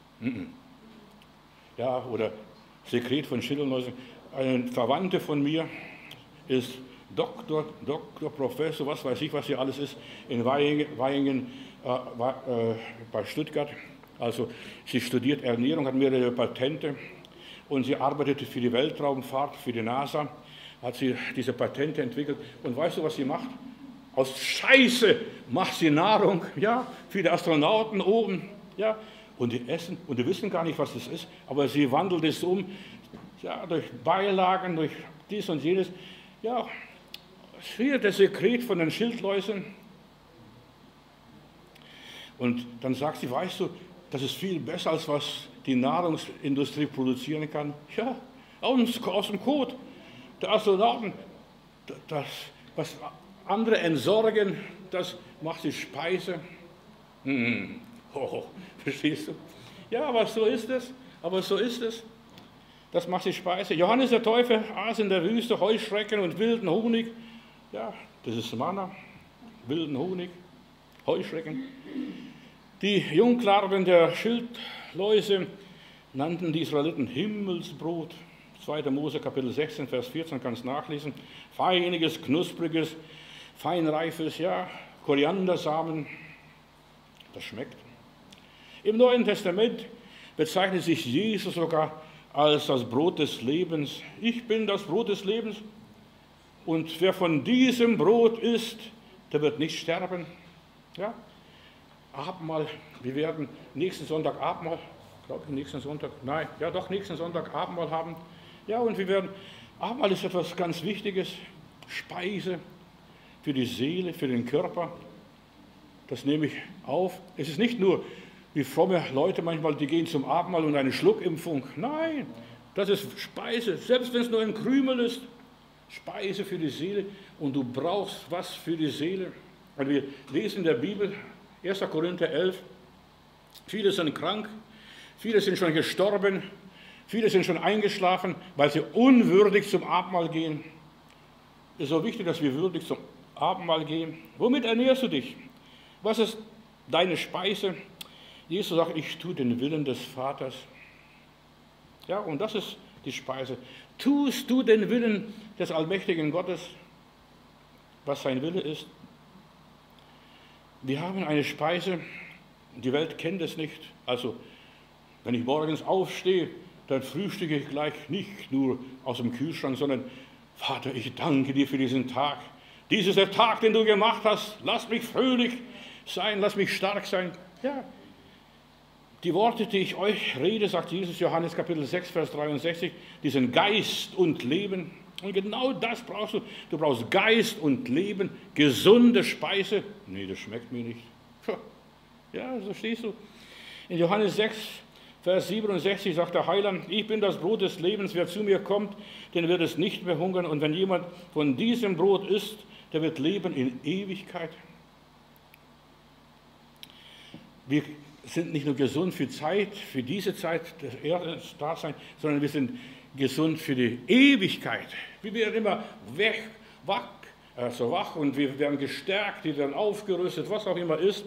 Ja, oder Sekret von Schildläusen. Eine Verwandte von mir ist Doktor, Doktor, Professor, was weiß ich, was hier alles ist, in Weiningen, Weiningen äh, äh, bei Stuttgart. Also sie studiert Ernährung, hat mehrere Patente und sie arbeitet für die Weltraumfahrt, für die NASA. Hat sie diese Patente entwickelt. Und weißt du, was sie macht? Aus Scheiße macht sie Nahrung, ja, für die Astronauten oben, ja. Und die essen, und die wissen gar nicht, was das ist, aber sie wandelt es um, ja, durch Beilagen, durch dies und jenes. Ja, hier das Sekret von den Schildläusen. Und dann sagt sie, weißt du, das ist viel besser, als was die Nahrungsindustrie produzieren kann. Ja, aus dem Kot der Astronauten, das, was andere entsorgen, das macht die Speise. Hm. Oh, verstehst du? Ja, aber so ist es. Aber so ist es. Das macht die Speise. Johannes der Täufer aß in der Wüste Heuschrecken und wilden Honig. Ja, das ist Manna. Wilden Honig, Heuschrecken. Die Junglarven der Schildläuse nannten die Israeliten Himmelsbrot. zweiter Mose Kapitel sechzehn, Vers vierzehn, kannst nachlesen. Feiniges, knuspriges, feinreifes, ja, Koriandersamen, das schmeckt. Im Neuen Testament bezeichnet sich Jesus sogar als das Brot des Lebens. Ich bin das Brot des Lebens und wer von diesem Brot isst, der wird nicht sterben. Ja, Abendmahl, wir werden nächsten Sonntag Abendmahl, glaube ich, nächsten Sonntag, nein, ja doch, nächsten Sonntag Abendmahl haben. Ja, und wir werden, Abendmahl ist etwas ganz Wichtiges, Speise für die Seele, für den Körper. Das nehme ich auf. Es ist nicht nur, wie fromme Leute manchmal, die gehen zum Abendmahl und eine Schluckimpfung. Nein, das ist Speise, selbst wenn es nur ein Krümel ist. Speise für die Seele und du brauchst was für die Seele. Und wir lesen in der Bibel, erster Korinther elf, viele sind krank, viele sind schon gestorben, viele sind schon eingeschlafen, weil sie unwürdig zum Abendmahl gehen. Es ist so wichtig, dass wir würdig zum Abendmahl gehen. Womit ernährst du dich? Was ist deine Speise? Jesus sagt, ich tue den Willen des Vaters. Ja, und das ist die Speise. Tust du den Willen des allmächtigen Gottes, was sein Wille ist? Wir haben eine Speise, die Welt kennt es nicht. Also Wenn ich morgens aufstehe, dann frühstücke ich gleich nicht nur aus dem Kühlschrank, sondern Vater, ich danke dir für diesen Tag. Dies ist der Tag, den du gemacht hast. Lass mich fröhlich sein, lass mich stark sein. Ja. Die Worte, die ich euch rede, sagt Jesus, Johannes Kapitel sechs, Vers dreiundsechzig, die sind Geist und Leben. Und genau das brauchst du. Du brauchst Geist und Leben, gesunde Speise. Nee, das schmeckt mir nicht. Ja, so stehst du. In Johannes sechs, Vers siebenundsechzig sagt der Heiland, ich bin das Brot des Lebens, wer zu mir kommt, den wird es nicht mehr hungern. Und wenn jemand von diesem Brot isst, der wird leben in Ewigkeit. Wir sind nicht nur gesund für Zeit, für diese Zeit des Erdendaseins, sondern wir sind gesund für die Ewigkeit. Wir werden immer weg, wach, also wach und wir werden gestärkt, wir werden aufgerüstet, was auch immer ist.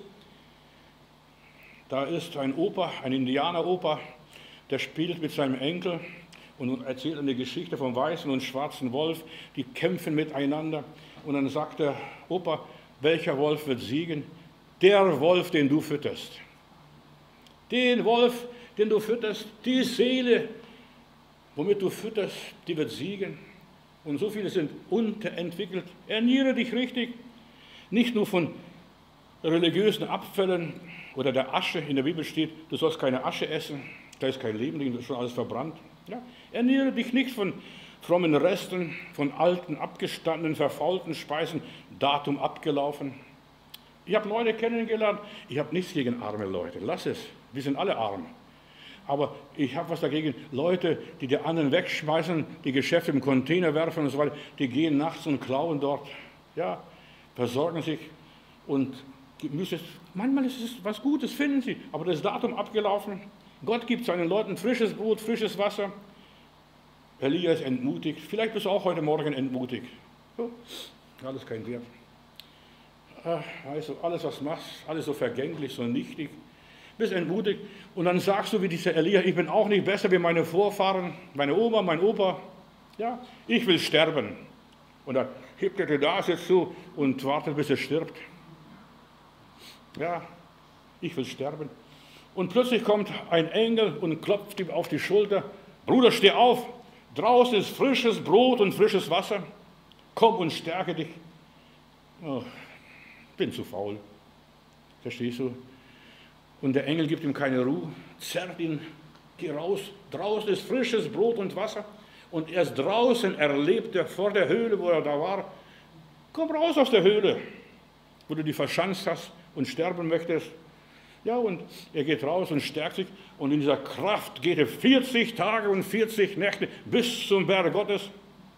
Da ist ein Opa, ein Indianer-Opa, der spielt mit seinem Enkel und erzählt eine Geschichte vom weißen und schwarzen Wolf, die kämpfen miteinander. Und dann sagt der Opa, welcher Wolf wird siegen? Der Wolf, den du fütterst. Den Wolf, den du fütterst, die Seele, womit du fütterst, die wird siegen. Und so viele sind unterentwickelt. Ernähre dich richtig, nicht nur von religiösen Abfällen oder der Asche. In der Bibel steht, du sollst keine Asche essen, da ist kein Leben drin, das ist schon alles verbrannt. Ja? Ernähre dich nicht von frommen Resten, von alten, abgestandenen, verfaulten Speisen, Datum abgelaufen. Ich habe Leute kennengelernt, ich habe nichts gegen arme Leute, lass es, wir sind alle arm. Aber ich habe was dagegen, Leute, die die anderen wegschmeißen, die Geschäfte im Container werfen und so weiter, die gehen nachts und klauen dort, ja, versorgen sich und Gemüse. Manchmal ist es was Gutes, finden sie, aber das Datum abgelaufen. Gott gibt seinen Leuten frisches Brot, frisches Wasser. Elia ist entmutigt, vielleicht bist du auch heute Morgen entmutigt. So, alles kein Wert. Also alles, was du machst, alles so vergänglich, so nichtig. Bist entmutigt und dann sagst du wie dieser Elia, ich bin auch nicht besser wie meine Vorfahren, meine Oma, mein Opa. Ja, ich will sterben. Und dann hebt er die Nase zu und wartet, bis er stirbt. Ja, ich will sterben. Und plötzlich kommt ein Engel und klopft ihm auf die Schulter. Bruder, steh auf. Draußen ist frisches Brot und frisches Wasser. Komm und stärke dich. Oh, bin zu faul. Verstehst du? Und der Engel gibt ihm keine Ruhe, zerrt ihn, geh raus. Draußen ist frisches Brot und Wasser. Und erst draußen erlebt er vor der Höhle, wo er da war, komm raus aus der Höhle, wo du dich verschanzt hast und sterben möchtest. Ja, und er geht raus und stärkt sich. Und in dieser Kraft geht er vierzig Tage und vierzig Nächte bis zum Berg Gottes.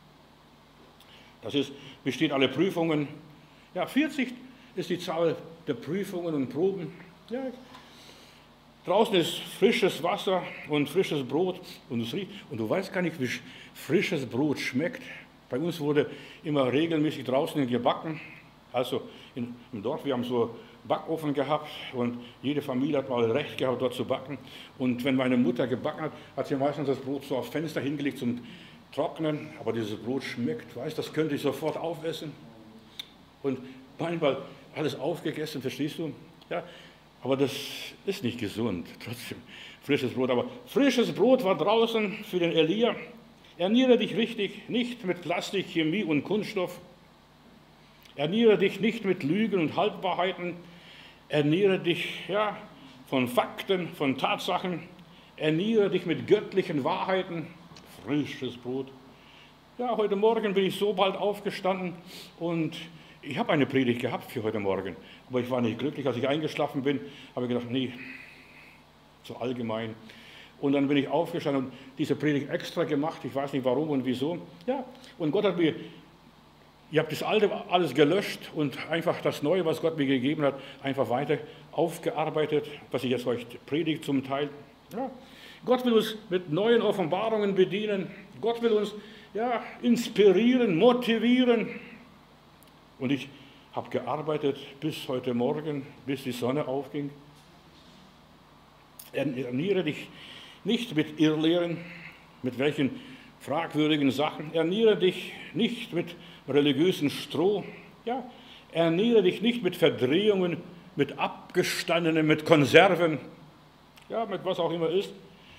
Das ist, besteht alle Prüfungen. Ja, vierzig ist die Zahl der Prüfungen und Proben. Ja, draußen ist frisches Wasser und frisches Brot. Und, es riecht, und du weißt gar nicht, wie frisches Brot schmeckt. Bei uns wurde immer regelmäßig draußen gebacken. Also in, im Dorf, wir haben so Backofen gehabt und jede Familie hat mal Recht gehabt, dort zu backen. Und wenn meine Mutter gebacken hat, hat sie meistens das Brot so aufs Fenster hingelegt zum Trocknen. Aber dieses Brot schmeckt, weißt, das könnte ich sofort aufessen. Und manchmal alles aufgegessen, verstehst du? Ja, aber das ist nicht gesund, trotzdem frisches Brot. Aber frisches Brot war draußen für den Elia. Ernähre dich richtig, nicht mit Plastik, Chemie und Kunststoff. Ernähre dich nicht mit Lügen und Halbwahrheiten. Ernähre dich ja, von Fakten, von Tatsachen. Ernähre dich mit göttlichen Wahrheiten. Frisches Brot. Ja, heute Morgen bin ich so bald aufgestanden und ich habe eine Predigt gehabt für heute Morgen. Aber ich war nicht glücklich, als ich eingeschlafen bin. Habe ich gedacht, nee, so allgemein. Und dann bin ich aufgestanden und diese Predigt extra gemacht. Ich weiß nicht warum und wieso. Ja, und Gott hat mir... Ich habe das Alte alles gelöscht und einfach das Neue, was Gott mir gegeben hat, einfach weiter aufgearbeitet, was ich jetzt euch predige zum Teil. Ja. Gott will uns mit neuen Offenbarungen bedienen. Gott will uns ja, inspirieren, motivieren. Und ich habe gearbeitet bis heute Morgen, bis die Sonne aufging. Ernähre dich nicht mit Irrlehren, mit welchen fragwürdigen Sachen. Ernähre dich nicht mit religiösen Stroh. Ja, ernähre dich nicht mit Verdrehungen, mit Abgestandenen, mit Konserven, ja, mit was auch immer ist.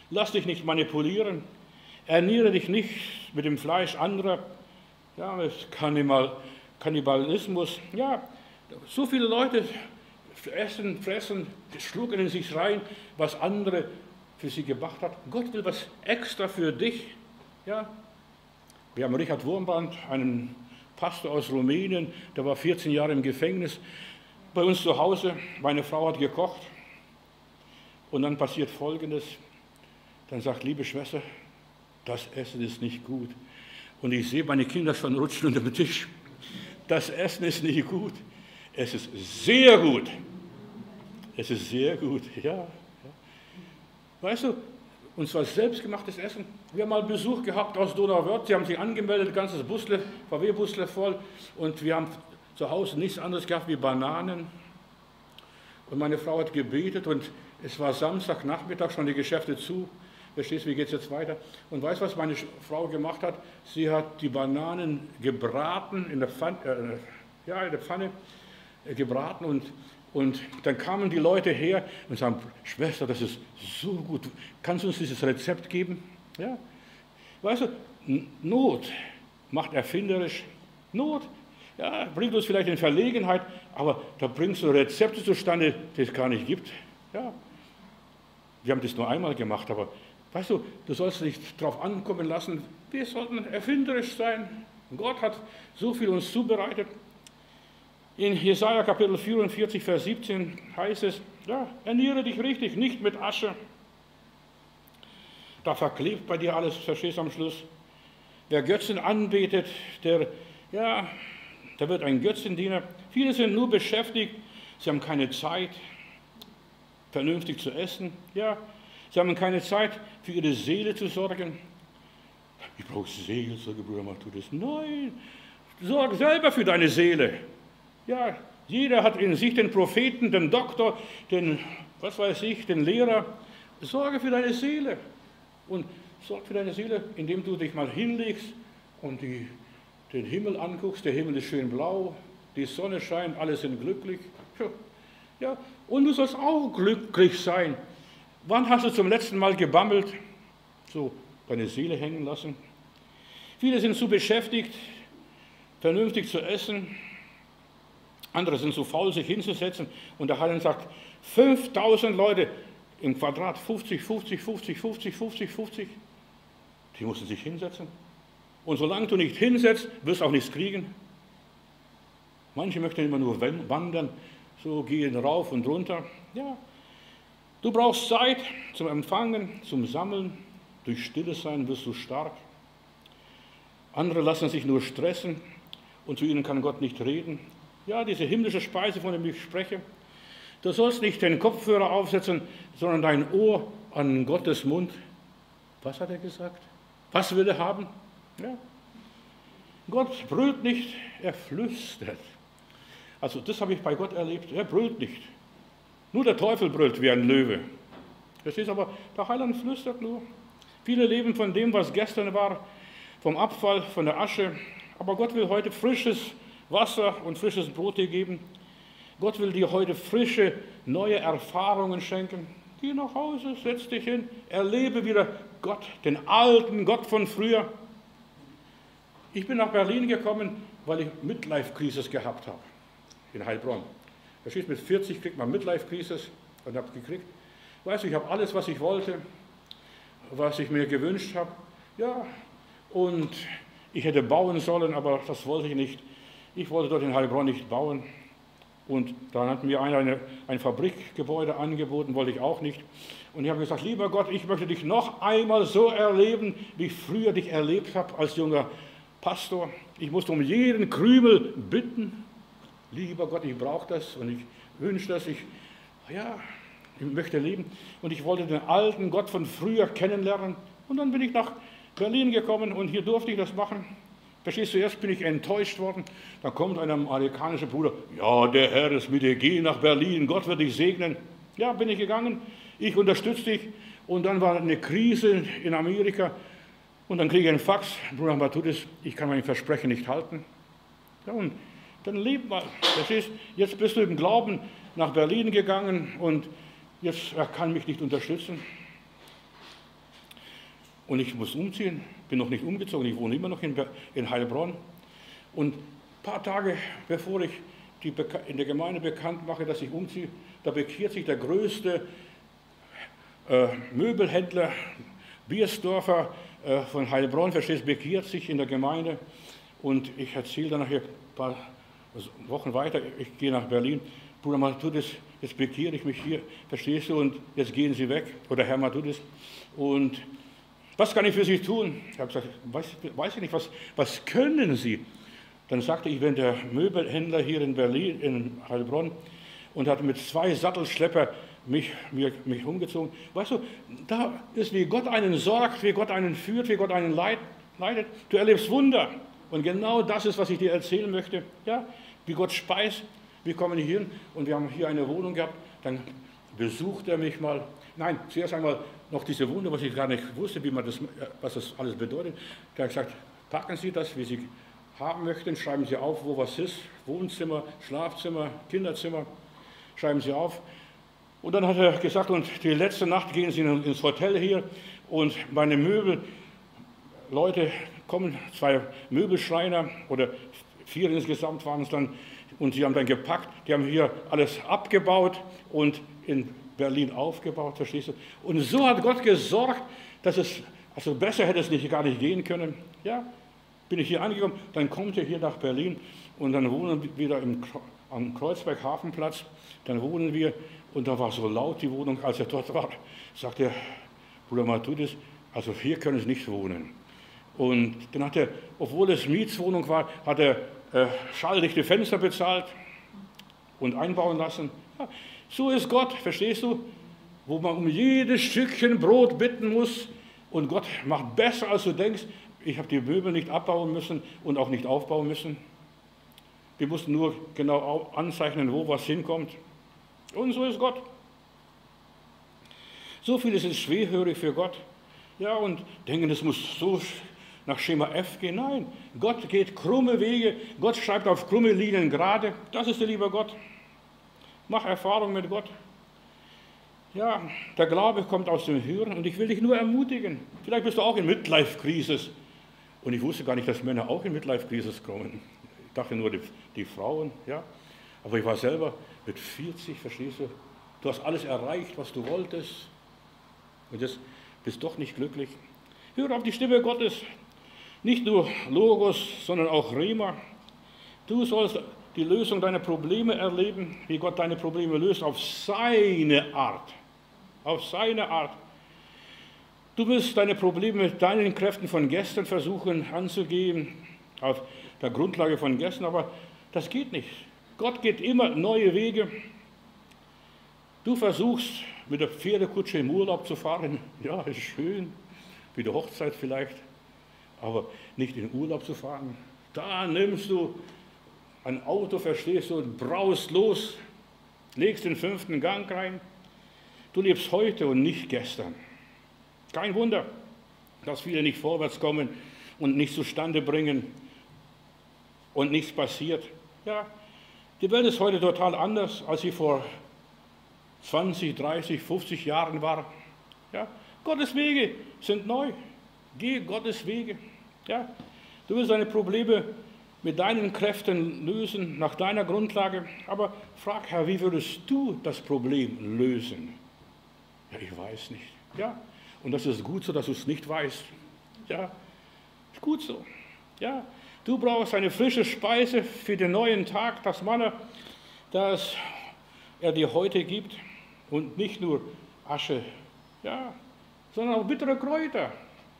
Lass dich nicht manipulieren. Ernähre dich nicht mit dem Fleisch anderer. Ja, das ist Kannibal, Kannibalismus. Ja, so viele Leute essen, fressen, schlucken in sich rein, was andere für sie gemacht hat. Gott will was extra für dich. Ja. Wir haben Richard Wurmbrand, einen Pastor aus Rumänien, der war vierzehn Jahre im Gefängnis. Bei uns zu Hause, meine Frau hat gekocht und dann passiert Folgendes. Dann sagt, liebe Schwester, das Essen ist nicht gut. Und ich sehe meine Kinder schon rutschen unter dem Tisch. Das Essen ist nicht gut. Es ist sehr gut. Es ist sehr gut, ja. ja. Weißt du, und zwar selbstgemachtes Essen. Wir haben mal Besuch gehabt aus Donauwörth. Sie haben sich angemeldet, ganzes Busle, V W-Busle voll. Und wir haben zu Hause nichts anderes gehabt wie Bananen. Und meine Frau hat gebetet und es war Samstagnachmittag, schon die Geschäfte zu. Verstehst du, wie geht es jetzt weiter? Und weißt du, was meine Frau gemacht hat? Sie hat die Bananen gebraten, in der Pfanne, äh, ja, in der Pfanne äh, gebraten und, und dann kamen die Leute her und sagen, Schwester, das ist so gut, kannst du uns dieses Rezept geben? Ja. Weißt du, Not macht erfinderisch, Not ja, bringt uns vielleicht in Verlegenheit, aber da bringst du Rezepte zustande, die es gar nicht gibt. Ja. Wir haben das nur einmal gemacht, aber weißt du, du sollst nicht darauf ankommen lassen, wir sollten erfinderisch sein. Gott hat so viel uns zubereitet. In Jesaja Kapitel vierundvierzig, Vers siebzehn heißt es, ja, ernähre dich richtig, nicht mit Asche. Da verklebt bei dir alles, verstehst du am Schluss. Wer Götzen anbetet, der, ja, der wird ein Götzendiener. Viele sind nur beschäftigt, sie haben keine Zeit, vernünftig zu essen. Ja, sie haben keine Zeit, für ihre Seele zu sorgen. Ich brauche Seelsorge, Bruder, mach du das. Nein, sorg selber für deine Seele. Ja, jeder hat in sich den Propheten, den Doktor, den, was weiß ich, den Lehrer. Sorge für deine Seele. Und sorg für deine Seele, indem du dich mal hinlegst und die, den Himmel anguckst. Der Himmel ist schön blau, die Sonne scheint, alle sind glücklich. Ja, und du sollst auch glücklich sein. Wann hast du zum letzten Mal gebammelt, so deine Seele hängen lassen? Viele sind zu beschäftigt, vernünftig zu essen. Andere sind zu faul, sich hinzusetzen. Und der Heiland sagt, fünftausend Leute im Quadrat, fünfzig, fünfzig, fünfzig, fünfzig, fünfzig, fünfzig. Die mussten sich hinsetzen. Und solange du nicht hinsetzt, wirst du auch nichts kriegen. Manche möchten immer nur wandern, so gehen rauf und runter. Ja. Du brauchst Zeit zum Empfangen, zum Sammeln. Durch Stilles Sein wirst du stark. Andere lassen sich nur stressen und zu ihnen kann Gott nicht reden. Ja, diese himmlische Speise, von der ich spreche. Du sollst nicht den Kopfhörer aufsetzen, sondern dein Ohr an Gottes Mund. Was hat er gesagt? Was will er haben? Ja. Gott brüllt nicht, er flüstert. Also das habe ich bei Gott erlebt, er brüllt nicht. Nur der Teufel brüllt wie ein Löwe. Verstehst du, aber der Heiland flüstert nur. Viele leben von dem, was gestern war, vom Abfall, von der Asche. Aber Gott will heute frisches Wasser und frisches Brot dir geben. Gott will dir heute frische, neue Erfahrungen schenken. Geh nach Hause, setz dich hin, erlebe wieder Gott, den alten Gott von früher. Ich bin nach Berlin gekommen, weil ich Midlife-Crisis gehabt habe, in Heilbronn. Verstehst du, mit vierzig kriegt man Midlife-Crisis und habe gekriegt. Weißt du, ich habe alles, was ich wollte, was ich mir gewünscht habe. Ja, und ich hätte bauen sollen, aber das wollte ich nicht. Ich wollte dort in Heilbronn nicht bauen. Und dann hat mir einer eine, ein Fabrikgebäude angeboten, wollte ich auch nicht. Und ich habe gesagt, lieber Gott, ich möchte dich noch einmal so erleben, wie ich früher dich erlebt habe als junger Pastor. Ich musste um jeden Krümel bitten. Lieber Gott, ich brauche das und ich wünsche das. Ich, ja, ich möchte leben. Und ich wollte den alten Gott von früher kennenlernen. Und dann bin ich nach Berlin gekommen und hier durfte ich das machen. Verstehst du, zuerst bin ich enttäuscht worden. Dann kommt ein amerikanischer Bruder, ja, der Herr ist mit dir, geh nach Berlin, Gott wird dich segnen. Ja, bin ich gegangen, ich unterstütze dich. Und dann war eine Krise in Amerika. Und dann kriege ich einen Fax, Bruder Matthäus, ich kann mein Versprechen nicht halten. Ja, und dann leb mal. Verstehst du, jetzt bist du im Glauben nach Berlin gegangen und jetzt er kann mich nicht unterstützen. Und ich muss umziehen, bin noch nicht umgezogen, ich wohne immer noch in, in Heilbronn. Und ein paar Tage bevor ich die in der Gemeinde bekannt mache, dass ich umziehe, da bekehrt sich der größte äh, Möbelhändler, Biersdorfer äh, von Heilbronn, verstehst, bekehrt sich in der Gemeinde. Und ich erzähle dann nachher ein paar Wochen weiter, ich gehe nach Berlin. Bruder Matthäus, jetzt bekehre ich mich hier, verstehst du, und jetzt gehen Sie weg, oder Herr Matthäus. Und was kann ich für Sie tun? Ich habe gesagt, weiß, weiß ich nicht, was, was können Sie? Dann sagte ich, ich bin der Möbelhändler hier in Berlin, in Heilbronn, und hatte mit zwei Sattelschlepper mich, mich, mich umgezogen. Weißt du, da ist, wie Gott einen sorgt, wie Gott einen führt, wie Gott einen leitet. Du erlebst Wunder. Und genau das ist, was ich dir erzählen möchte. Ja, wie Gott speist. Wir kommen hier hin und wir haben hier eine Wohnung gehabt. Dann besucht er mich mal. Nein, zuerst einmal noch diese Wunder, was ich gar nicht wusste, wie man das, was das alles bedeutet. Der hat gesagt, packen Sie das, wie Sie haben möchten, schreiben Sie auf, wo was ist. Wohnzimmer, Schlafzimmer, Kinderzimmer, schreiben Sie auf. Und dann hat er gesagt, und die letzte Nacht gehen Sie ins Hotel hier und meine Möbel, Leute kommen, zwei Möbelschreiner oder vier insgesamt waren es dann, und sie haben dann gepackt, die haben hier alles abgebaut und in Berlin aufgebaut, verstehst du? Und so hat Gott gesorgt, dass es, also besser hätte es nicht, gar nicht gehen können. Ja, bin ich hier angekommen, dann kommt er hier nach Berlin und dann wohnen wir wieder im, am Kreuzberg Hafenplatz, dann wohnen wir und da war so laut die Wohnung, als er dort war, sagte er, Bruder Matthäus, also hier können Sie nicht wohnen. Und dann hat er, obwohl es Mietswohnung war, hat er äh, schalldichte Fenster bezahlt und einbauen lassen. Ja, so ist Gott, verstehst du? Wo man um jedes Stückchen Brot bitten muss und Gott macht besser, als du denkst. Ich habe die Möbel nicht abbauen müssen und auch nicht aufbauen müssen. Wir mussten nur genau anzeichnen, wo was hinkommt. Und so ist Gott. So vieles ist schwerhörig für Gott. Ja, und denken, es muss so nach Schema F gehen. Nein, Gott geht krumme Wege. Gott schreibt auf krumme Linien gerade. Das ist der liebe Gott. Mach Erfahrung mit Gott. Ja, der Glaube kommt aus dem Hören und ich will dich nur ermutigen. Vielleicht bist du auch in Midlife-Krise. Und ich wusste gar nicht, dass Männer auch in Midlife-Krise kommen. Ich dachte nur die, die Frauen, ja. Aber ich war selber mit vierzig, verstehst du? Du hast alles erreicht, was du wolltest. Und jetzt bist doch nicht glücklich. Höre auf die Stimme Gottes. Nicht nur Logos, sondern auch Rema. Du sollst die Lösung deiner Probleme erleben, wie Gott deine Probleme löst, auf seine Art. Auf seine Art. Du wirst deine Probleme mit deinen Kräften von gestern versuchen anzugehen, auf der Grundlage von gestern, aber das geht nicht. Gott geht immer neue Wege. Du versuchst, mit der Pferdekutsche im Urlaub zu fahren. Ja, ist schön, wie die Hochzeit vielleicht, aber nicht in Urlaub zu fahren. Da nimmst du ein Auto, verstehst du, und braust los, legst den fünften Gang rein. Du lebst heute und nicht gestern. Kein Wunder, dass viele nicht vorwärts kommen und nichts zustande bringen und nichts passiert. Ja, die Welt ist heute total anders, als sie vor zwanzig, dreißig, fünfzig Jahren war. Ja, Gottes Wege sind neu. Geh Gottes Wege. Ja, du wirst deine Probleme mit deinen Kräften lösen, nach deiner Grundlage. Aber frag, Herr, wie würdest du das Problem lösen? Ja, ich weiß nicht. Ja, und das ist gut so, dass du es nicht weißt. Ja, ist gut so. Ja, du brauchst eine frische Speise für den neuen Tag, das Manna, das er dir heute gibt. Und nicht nur Asche, ja, sondern auch bittere Kräuter.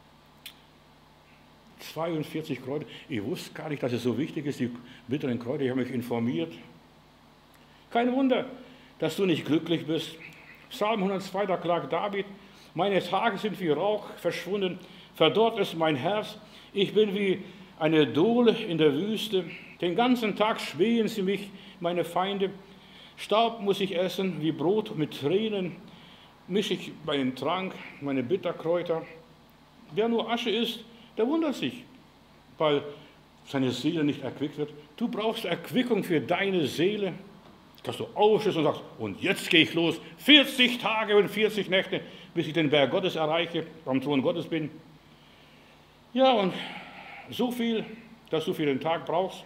zweiundvierzig Kräuter. Ich wusste gar nicht, dass es so wichtig ist, die bitteren Kräuter. Ich habe mich informiert. Kein Wunder, dass du nicht glücklich bist. Psalm hundertzwei, da klagt David, meine Tage sind wie Rauch verschwunden, verdorrt ist mein Herz. Ich bin wie eine Dohle in der Wüste. Den ganzen Tag schmähen sie mich, meine Feinde. Staub muss ich essen, wie Brot mit Tränen. Mische ich meinen Trank, meine Bitterkräuter. Wer nur Asche isst, der wundert sich, weil seine Seele nicht erquickt wird. Du brauchst Erquickung für deine Seele. Dass du aufstehst und sagst, und jetzt gehe ich los, vierzig Tage und vierzig Nächte, bis ich den Berg Gottes erreiche, am Thron Gottes bin. Ja, und so viel, dass du für den Tag brauchst.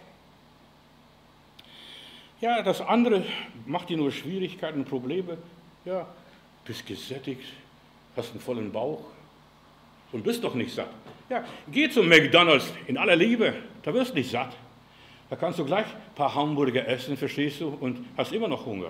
Ja, das andere macht dir nur Schwierigkeiten und Probleme. Ja, bist gesättigt, hast einen vollen Bauch und bist doch nicht satt. Ja, geh zum McDonald's in aller Liebe, da wirst du nicht satt. Da kannst du gleich ein paar Hamburger essen, verstehst du, und hast immer noch Hunger.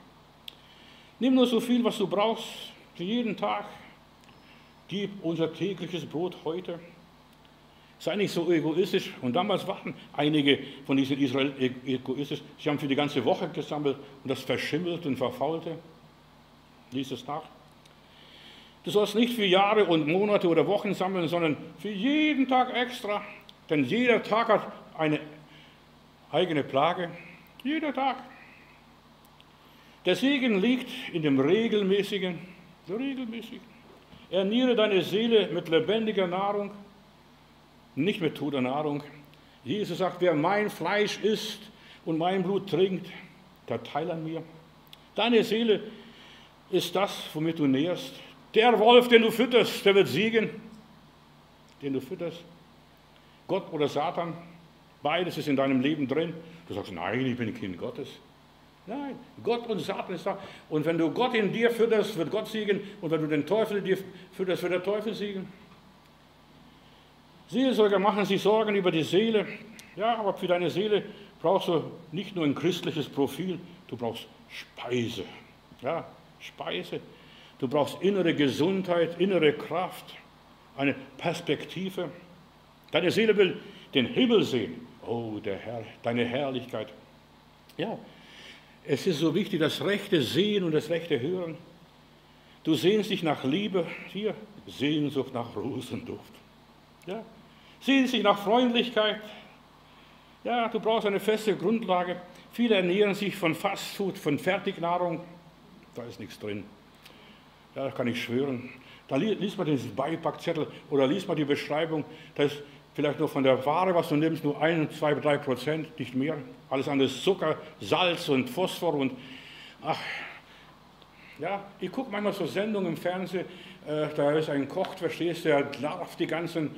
Nimm nur so viel, was du brauchst, für jeden Tag. Gib unser tägliches Brot heute. Sei nicht so egoistisch. Und damals waren einige von diesen Israeliten egoistisch. Sie haben für die ganze Woche gesammelt und das verschimmelte und verfaulte. Lies es nach. Du sollst nicht für Jahre und Monate oder Wochen sammeln, sondern für jeden Tag extra. Denn jeder Tag hat eine eigene Plage. Jeder Tag. Der Segen liegt in dem Regelmäßigen. Regelmäßig. Ernähre deine Seele mit lebendiger Nahrung, nicht mit toter Nahrung. Jesus sagt, wer mein Fleisch isst und mein Blut trinkt, der teilt an mir. Deine Seele ist das, womit du nährst. Der Wolf, den du fütterst, der wird siegen. Den du fütterst. Gott oder Satan, beides ist in deinem Leben drin. Du sagst, nein, ich bin ein Kind Gottes. Nein, Gott und Satan ist da. Und wenn du Gott in dir fütterst, wird Gott siegen. Und wenn du den Teufel in dir fütterst, wird der Teufel siegen. Seelsorger machen sich Sorgen über die Seele. Ja, aber für deine Seele brauchst du nicht nur ein christliches Profil, du brauchst Speise. Ja, Speise. Du brauchst innere Gesundheit, innere Kraft, eine Perspektive. Deine Seele will den Himmel sehen. Oh, der Herr, deine Herrlichkeit. Ja, es ist so wichtig, das rechte Sehen und das rechte Hören. Du sehnst dich nach Liebe, hier, Sehnsucht nach Rosenduft. Ja, sehnst dich nach Freundlichkeit. Ja, du brauchst eine feste Grundlage. Viele ernähren sich von Fastfood, von Fertignahrung. Da ist nichts drin. Ja, das kann ich schwören. Da liest man diesen Beipackzettel oder liest man die Beschreibung. Da ist vielleicht nur von der Ware, was du nimmst, nur ein, zwei, drei Prozent, nicht mehr. Alles andere ist Zucker, Salz und Phosphor und ach, ja, ich gucke manchmal so Sendungen im Fernsehen, äh, da ist ein Koch, verstehst du, der larvt die ganzen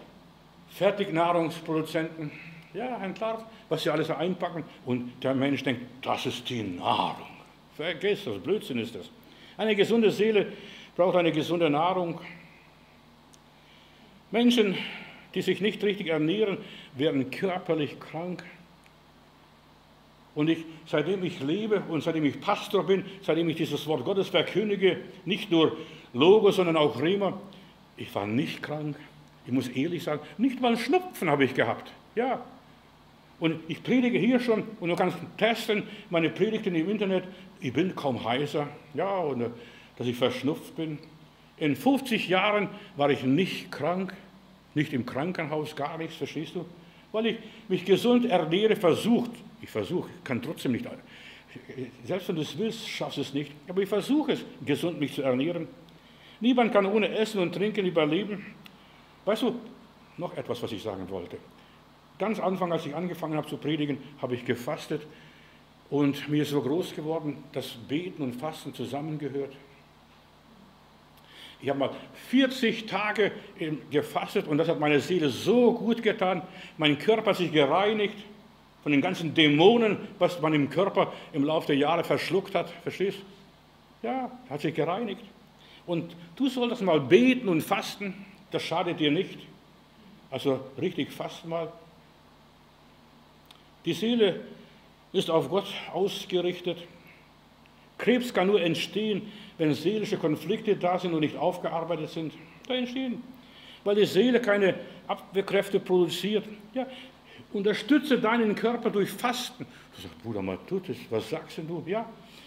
Fertignahrungsproduzenten. Ja, ein Larv, was sie alles einpacken und der Mensch denkt, das ist die Nahrung. Vergiss das, Blödsinn ist das. Eine gesunde Seele braucht eine gesunde Nahrung. Menschen, die sich nicht richtig ernähren, werden körperlich krank. Und ich, seitdem ich lebe und seitdem ich Pastor bin, seitdem ich dieses Wort Gottes verkündige, nicht nur Logo, sondern auch Rema, ich war nicht krank. Ich muss ehrlich sagen, nicht mal einen Schnupfen habe ich gehabt. Ja. Und ich predige hier schon und du kannst testen, meine Predigten im Internet, ich bin kaum heiser, ja, und dass ich verschnupft bin. In fünfzig Jahren war ich nicht krank. Nicht im Krankenhaus, gar nichts, verstehst du? Weil ich mich gesund ernähre, versucht. Ich versuche, kann trotzdem nicht. Selbst wenn du es willst, schaffst du es nicht. Aber ich versuche es, gesund mich zu ernähren. Niemand kann ohne Essen und Trinken überleben. Weißt du, noch etwas, was ich sagen wollte. Ganz am Anfang, als ich angefangen habe zu predigen, habe ich gefastet. Und mir ist so groß geworden, dass Beten und Fasten zusammengehört. Ich habe mal vierzig Tage gefastet und das hat meine Seele so gut getan. Mein Körper hat sich gereinigt von den ganzen Dämonen, was man im Körper im Laufe der Jahre verschluckt hat. Verstehst du? Ja, hat sich gereinigt. Und du solltest mal beten und fasten, das schadet dir nicht. Also richtig fasten mal. Die Seele ist auf Gott ausgerichtet. Krebs kann nur entstehen, wenn seelische Konflikte da sind und nicht aufgearbeitet sind. Da entstehen. Weil die Seele keine Abwehrkräfte produziert. Ja, unterstütze deinen Körper durch Fasten. Du sagst, Bruder Matthäus, was sagst du? Ja,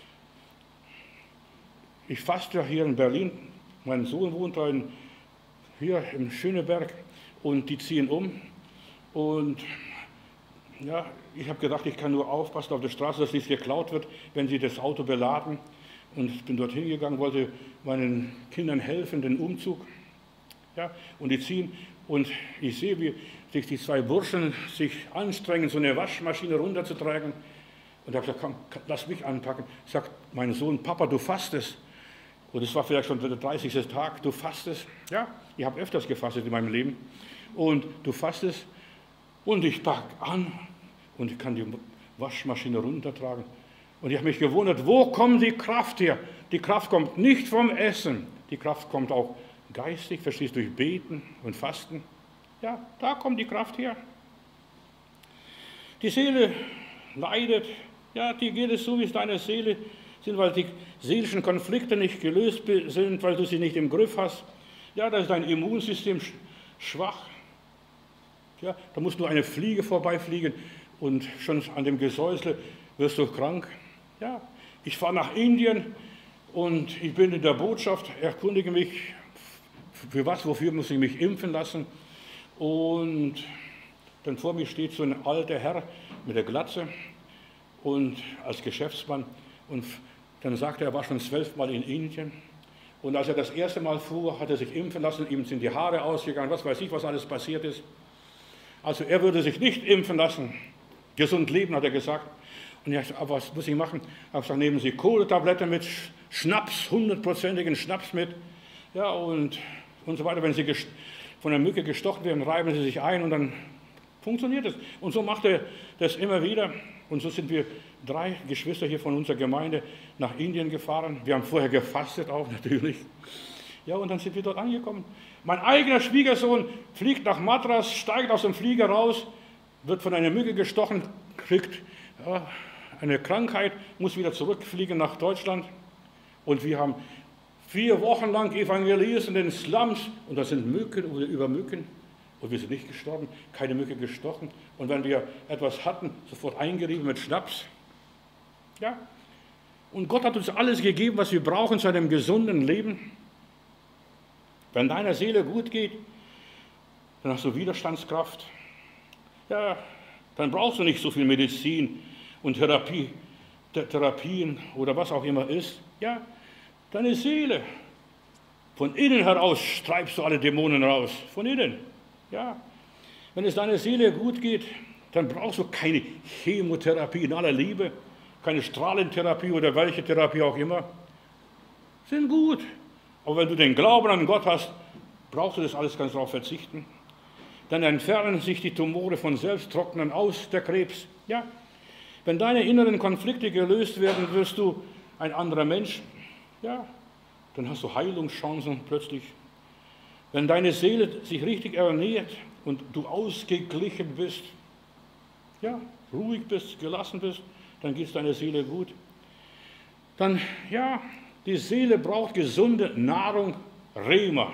ich faste ja hier in Berlin. Mein Sohn wohnt da in, hier im Schöneberg und die ziehen um. Und ja, ich habe gedacht, ich kann nur aufpassen auf der Straße, dass nichts geklaut wird, wenn sie das Auto beladen. Und ich bin dorthin gegangen, wollte meinen Kindern helfen, den Umzug. Ja, und die ziehen. Und ich sehe, wie sich die zwei Burschen sich anstrengen, so eine Waschmaschine runterzutragen. Und ich habe gesagt, komm, lass mich anpacken. Sagt mein Sohn, Papa, du fastest. Und es war vielleicht schon der dreißigste Tag, du fastest. Ja, Ich habe öfters gefastet in meinem Leben. Und du fastest und ich pack an und ich kann die Waschmaschine runtertragen. Und ich habe mich gewundert, wo kommt die Kraft her? Die Kraft kommt nicht vom Essen. Die Kraft kommt auch geistig, verstehst du, durch Beten und Fasten. Ja, da kommt die Kraft her. Die Seele leidet, ja, dir geht es so, wie es deiner Seele sind, weil die seelischen Konflikte nicht gelöst sind, weil du sie nicht im Griff hast. Ja, da ist dein Immunsystem schwach. Ja, da muss nur eine Fliege vorbeifliegen und schon an dem Gesäusel wirst du krank. Ja, ich fahre nach Indien und ich bin in der Botschaft, erkundige mich, für was, wofür muss ich mich impfen lassen. Und dann vor mir steht so ein alter Herr mit der Glatze und als Geschäftsmann. Und dann sagte er, er war schon zwölfmal in Indien. Und als er das erste Mal fuhr, hat er sich impfen lassen, ihm sind die Haare ausgegangen, was weiß ich, was alles passiert ist. Also er würde sich nicht impfen lassen. Gesund leben, hat er gesagt. Und ich sagte, aber was muss ich machen? Ich habe gesagt, nehmen Sie Kohletabletten mit, Schnaps, hundertprozentigen Schnaps mit. Ja, und, und so weiter. Wenn Sie von der Mücke gestochen werden, reiben Sie sich ein und dann funktioniert es. Und so macht er das immer wieder. Und so sind wir drei Geschwister hier von unserer Gemeinde nach Indien gefahren. Wir haben vorher gefastet auch natürlich. Ja, und dann sind wir dort angekommen. Mein eigener Schwiegersohn fliegt nach Madras, steigt aus dem Flieger raus, wird von einer Mücke gestochen, kriegt ja, eine Krankheit, muss wieder zurückfliegen nach Deutschland. Und wir haben vier Wochen lang evangelisiert in den Slums. Und da sind Mücken oder über Mücken. Und wir sind nicht gestorben, keine Mücke gestochen. Und wenn wir etwas hatten, sofort eingerieben mit Schnaps. Ja. Und Gott hat uns alles gegeben, was wir brauchen zu einem gesunden Leben. Wenn deiner Seele gut geht, dann hast du Widerstandskraft. Ja, dann brauchst du nicht so viel Medizin und Therapie, Therapien oder was auch immer ist. Ja, deine Seele. Von innen heraus treibst du alle Dämonen raus. Von innen. Ja, wenn es deiner Seele gut geht, dann brauchst du keine Chemotherapie in aller Liebe, keine Strahlentherapie oder welche Therapie auch immer. Sind gut. Aber wenn du den Glauben an Gott hast, brauchst du das alles ganz darauf verzichten. Dann entfernen sich die Tumore von selbst, trocknen aus, der Krebs. Ja, wenn deine inneren Konflikte gelöst werden, wirst du ein anderer Mensch. Ja, dann hast du Heilungschancen plötzlich. Wenn deine Seele sich richtig ernährt und du ausgeglichen bist, ja, ruhig bist, gelassen bist, dann geht es deiner Seele gut. Dann, ja, die Seele braucht gesunde Nahrung, Rema.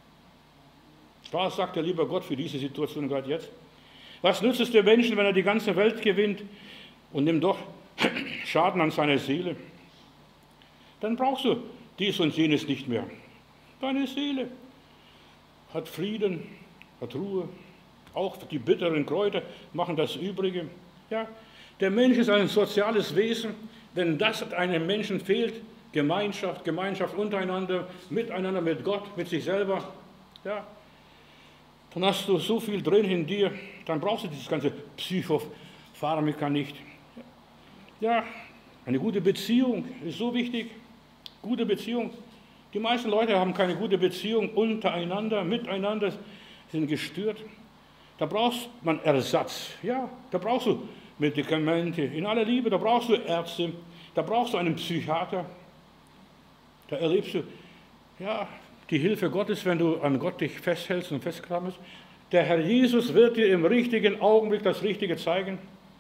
Was sagt der liebe Gott für diese Situation gerade jetzt? Was nützt es dem Menschen, wenn er die ganze Welt gewinnt und nimmt doch Schaden an seiner Seele? Dann brauchst du dies und jenes nicht mehr. Deine Seele hat Frieden, hat Ruhe. Auch die bitteren Kräuter machen das Übrige. Ja, der Mensch ist ein soziales Wesen. Wenn das einem Menschen fehlt, Gemeinschaft, Gemeinschaft untereinander, miteinander, mit Gott, mit sich selber, ja, dann hast du so viel drin in dir, dann brauchst du dieses ganze Psychopharmaka nicht. Ja, eine gute Beziehung ist so wichtig. Gute Beziehung. Die meisten Leute haben keine gute Beziehung untereinander, miteinander, sind gestört. Da brauchst man Ersatz. Ja, da brauchst du Medikamente in aller Liebe, da brauchst du Ärzte, da brauchst du einen Psychiater. Da erlebst du, ja, die Hilfe Gottes, wenn du an Gott dich festhältst und festkrammst. Der Herr Jesus wird dir im richtigen Augenblick das Richtige zeigen,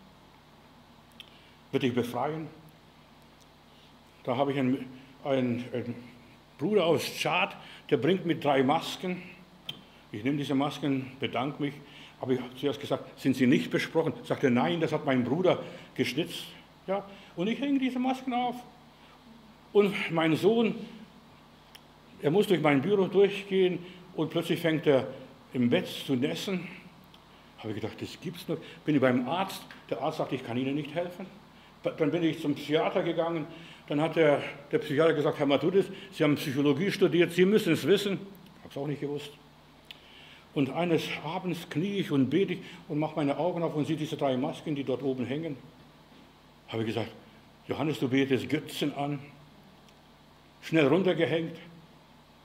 wird dich befreien. Da habe ich einen, einen, einen Bruder aus Tschad, der bringt mir drei Masken. Ich nehme diese Masken, bedanke mich. Aber ich habe zuerst gesagt, sind sie nicht besprochen? Sagte, nein, das hat mein Bruder geschnitzt. Ja, und ich hänge diese Masken auf. Und mein Sohn, er muss durch mein Büro durchgehen und plötzlich fängt er im Bett zu nässen. Habe ich gedacht, das gibt's noch. Bin ich beim Arzt, der Arzt sagte, ich kann Ihnen nicht helfen. Dann bin ich zum Psychiater gegangen. Dann hat der, der Psychiater gesagt, Herr Matudis, Sie haben Psychologie studiert, Sie müssen es wissen. Ich habe es auch nicht gewusst. Und eines Abends knie ich und bete ich und mache meine Augen auf und sehe diese drei Masken, die dort oben hängen. Habe ich gesagt, Johannes, du betest Götzen an. Schnell runtergehängt.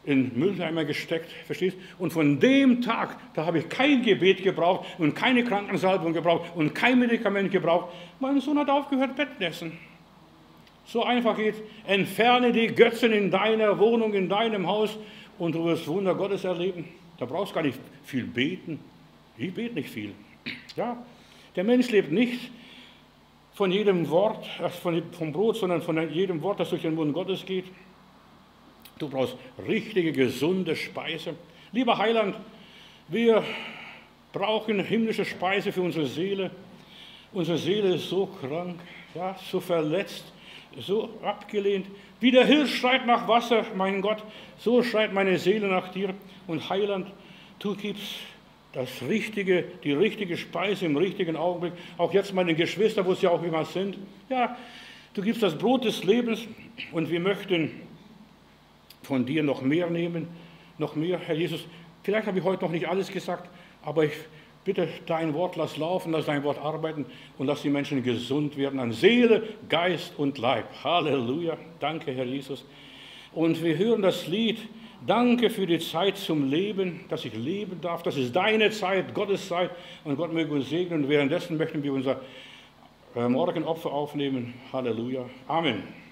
in Mülleimer gesteckt, verstehst? Und von dem Tag, da habe ich kein Gebet gebraucht und keine Krankensalbung gebraucht und kein Medikament gebraucht. Mein Sohn hat aufgehört, Bettnässen. So einfach geht. Entferne die Götzen in deiner Wohnung, in deinem Haus und du wirst Wunder Gottes erleben. Da brauchst du gar nicht viel beten. Ich bete nicht viel. Ja, der Mensch lebt nicht von jedem Wort, von, vom Brot, sondern von jedem Wort, das durch den Mund Gottes geht. Du brauchst richtige, gesunde Speise. Lieber Heiland, wir brauchen himmlische Speise für unsere Seele. Unsere Seele ist so krank, ja, so verletzt, so abgelehnt. Wie der Hirsch schreit nach Wasser, mein Gott, so schreit meine Seele nach dir. Und Heiland, du gibst das richtige, die richtige Speise im richtigen Augenblick. Auch jetzt meine Geschwister, wo sie auch immer sind. Ja, du gibst das Brot des Lebens und wir möchten von dir noch mehr nehmen, noch mehr, Herr Jesus. Vielleicht habe ich heute noch nicht alles gesagt, aber ich bitte dein Wort, lass laufen, lass dein Wort arbeiten und lass die Menschen gesund werden an Seele, Geist und Leib. Halleluja. Danke, Herr Jesus. Und wir hören das Lied, danke für die Zeit zum Leben, dass ich leben darf. Das ist deine Zeit, Gottes Zeit und Gott möge uns segnen. Und währenddessen möchten wir unser Morgenopfer aufnehmen. Halleluja. Amen.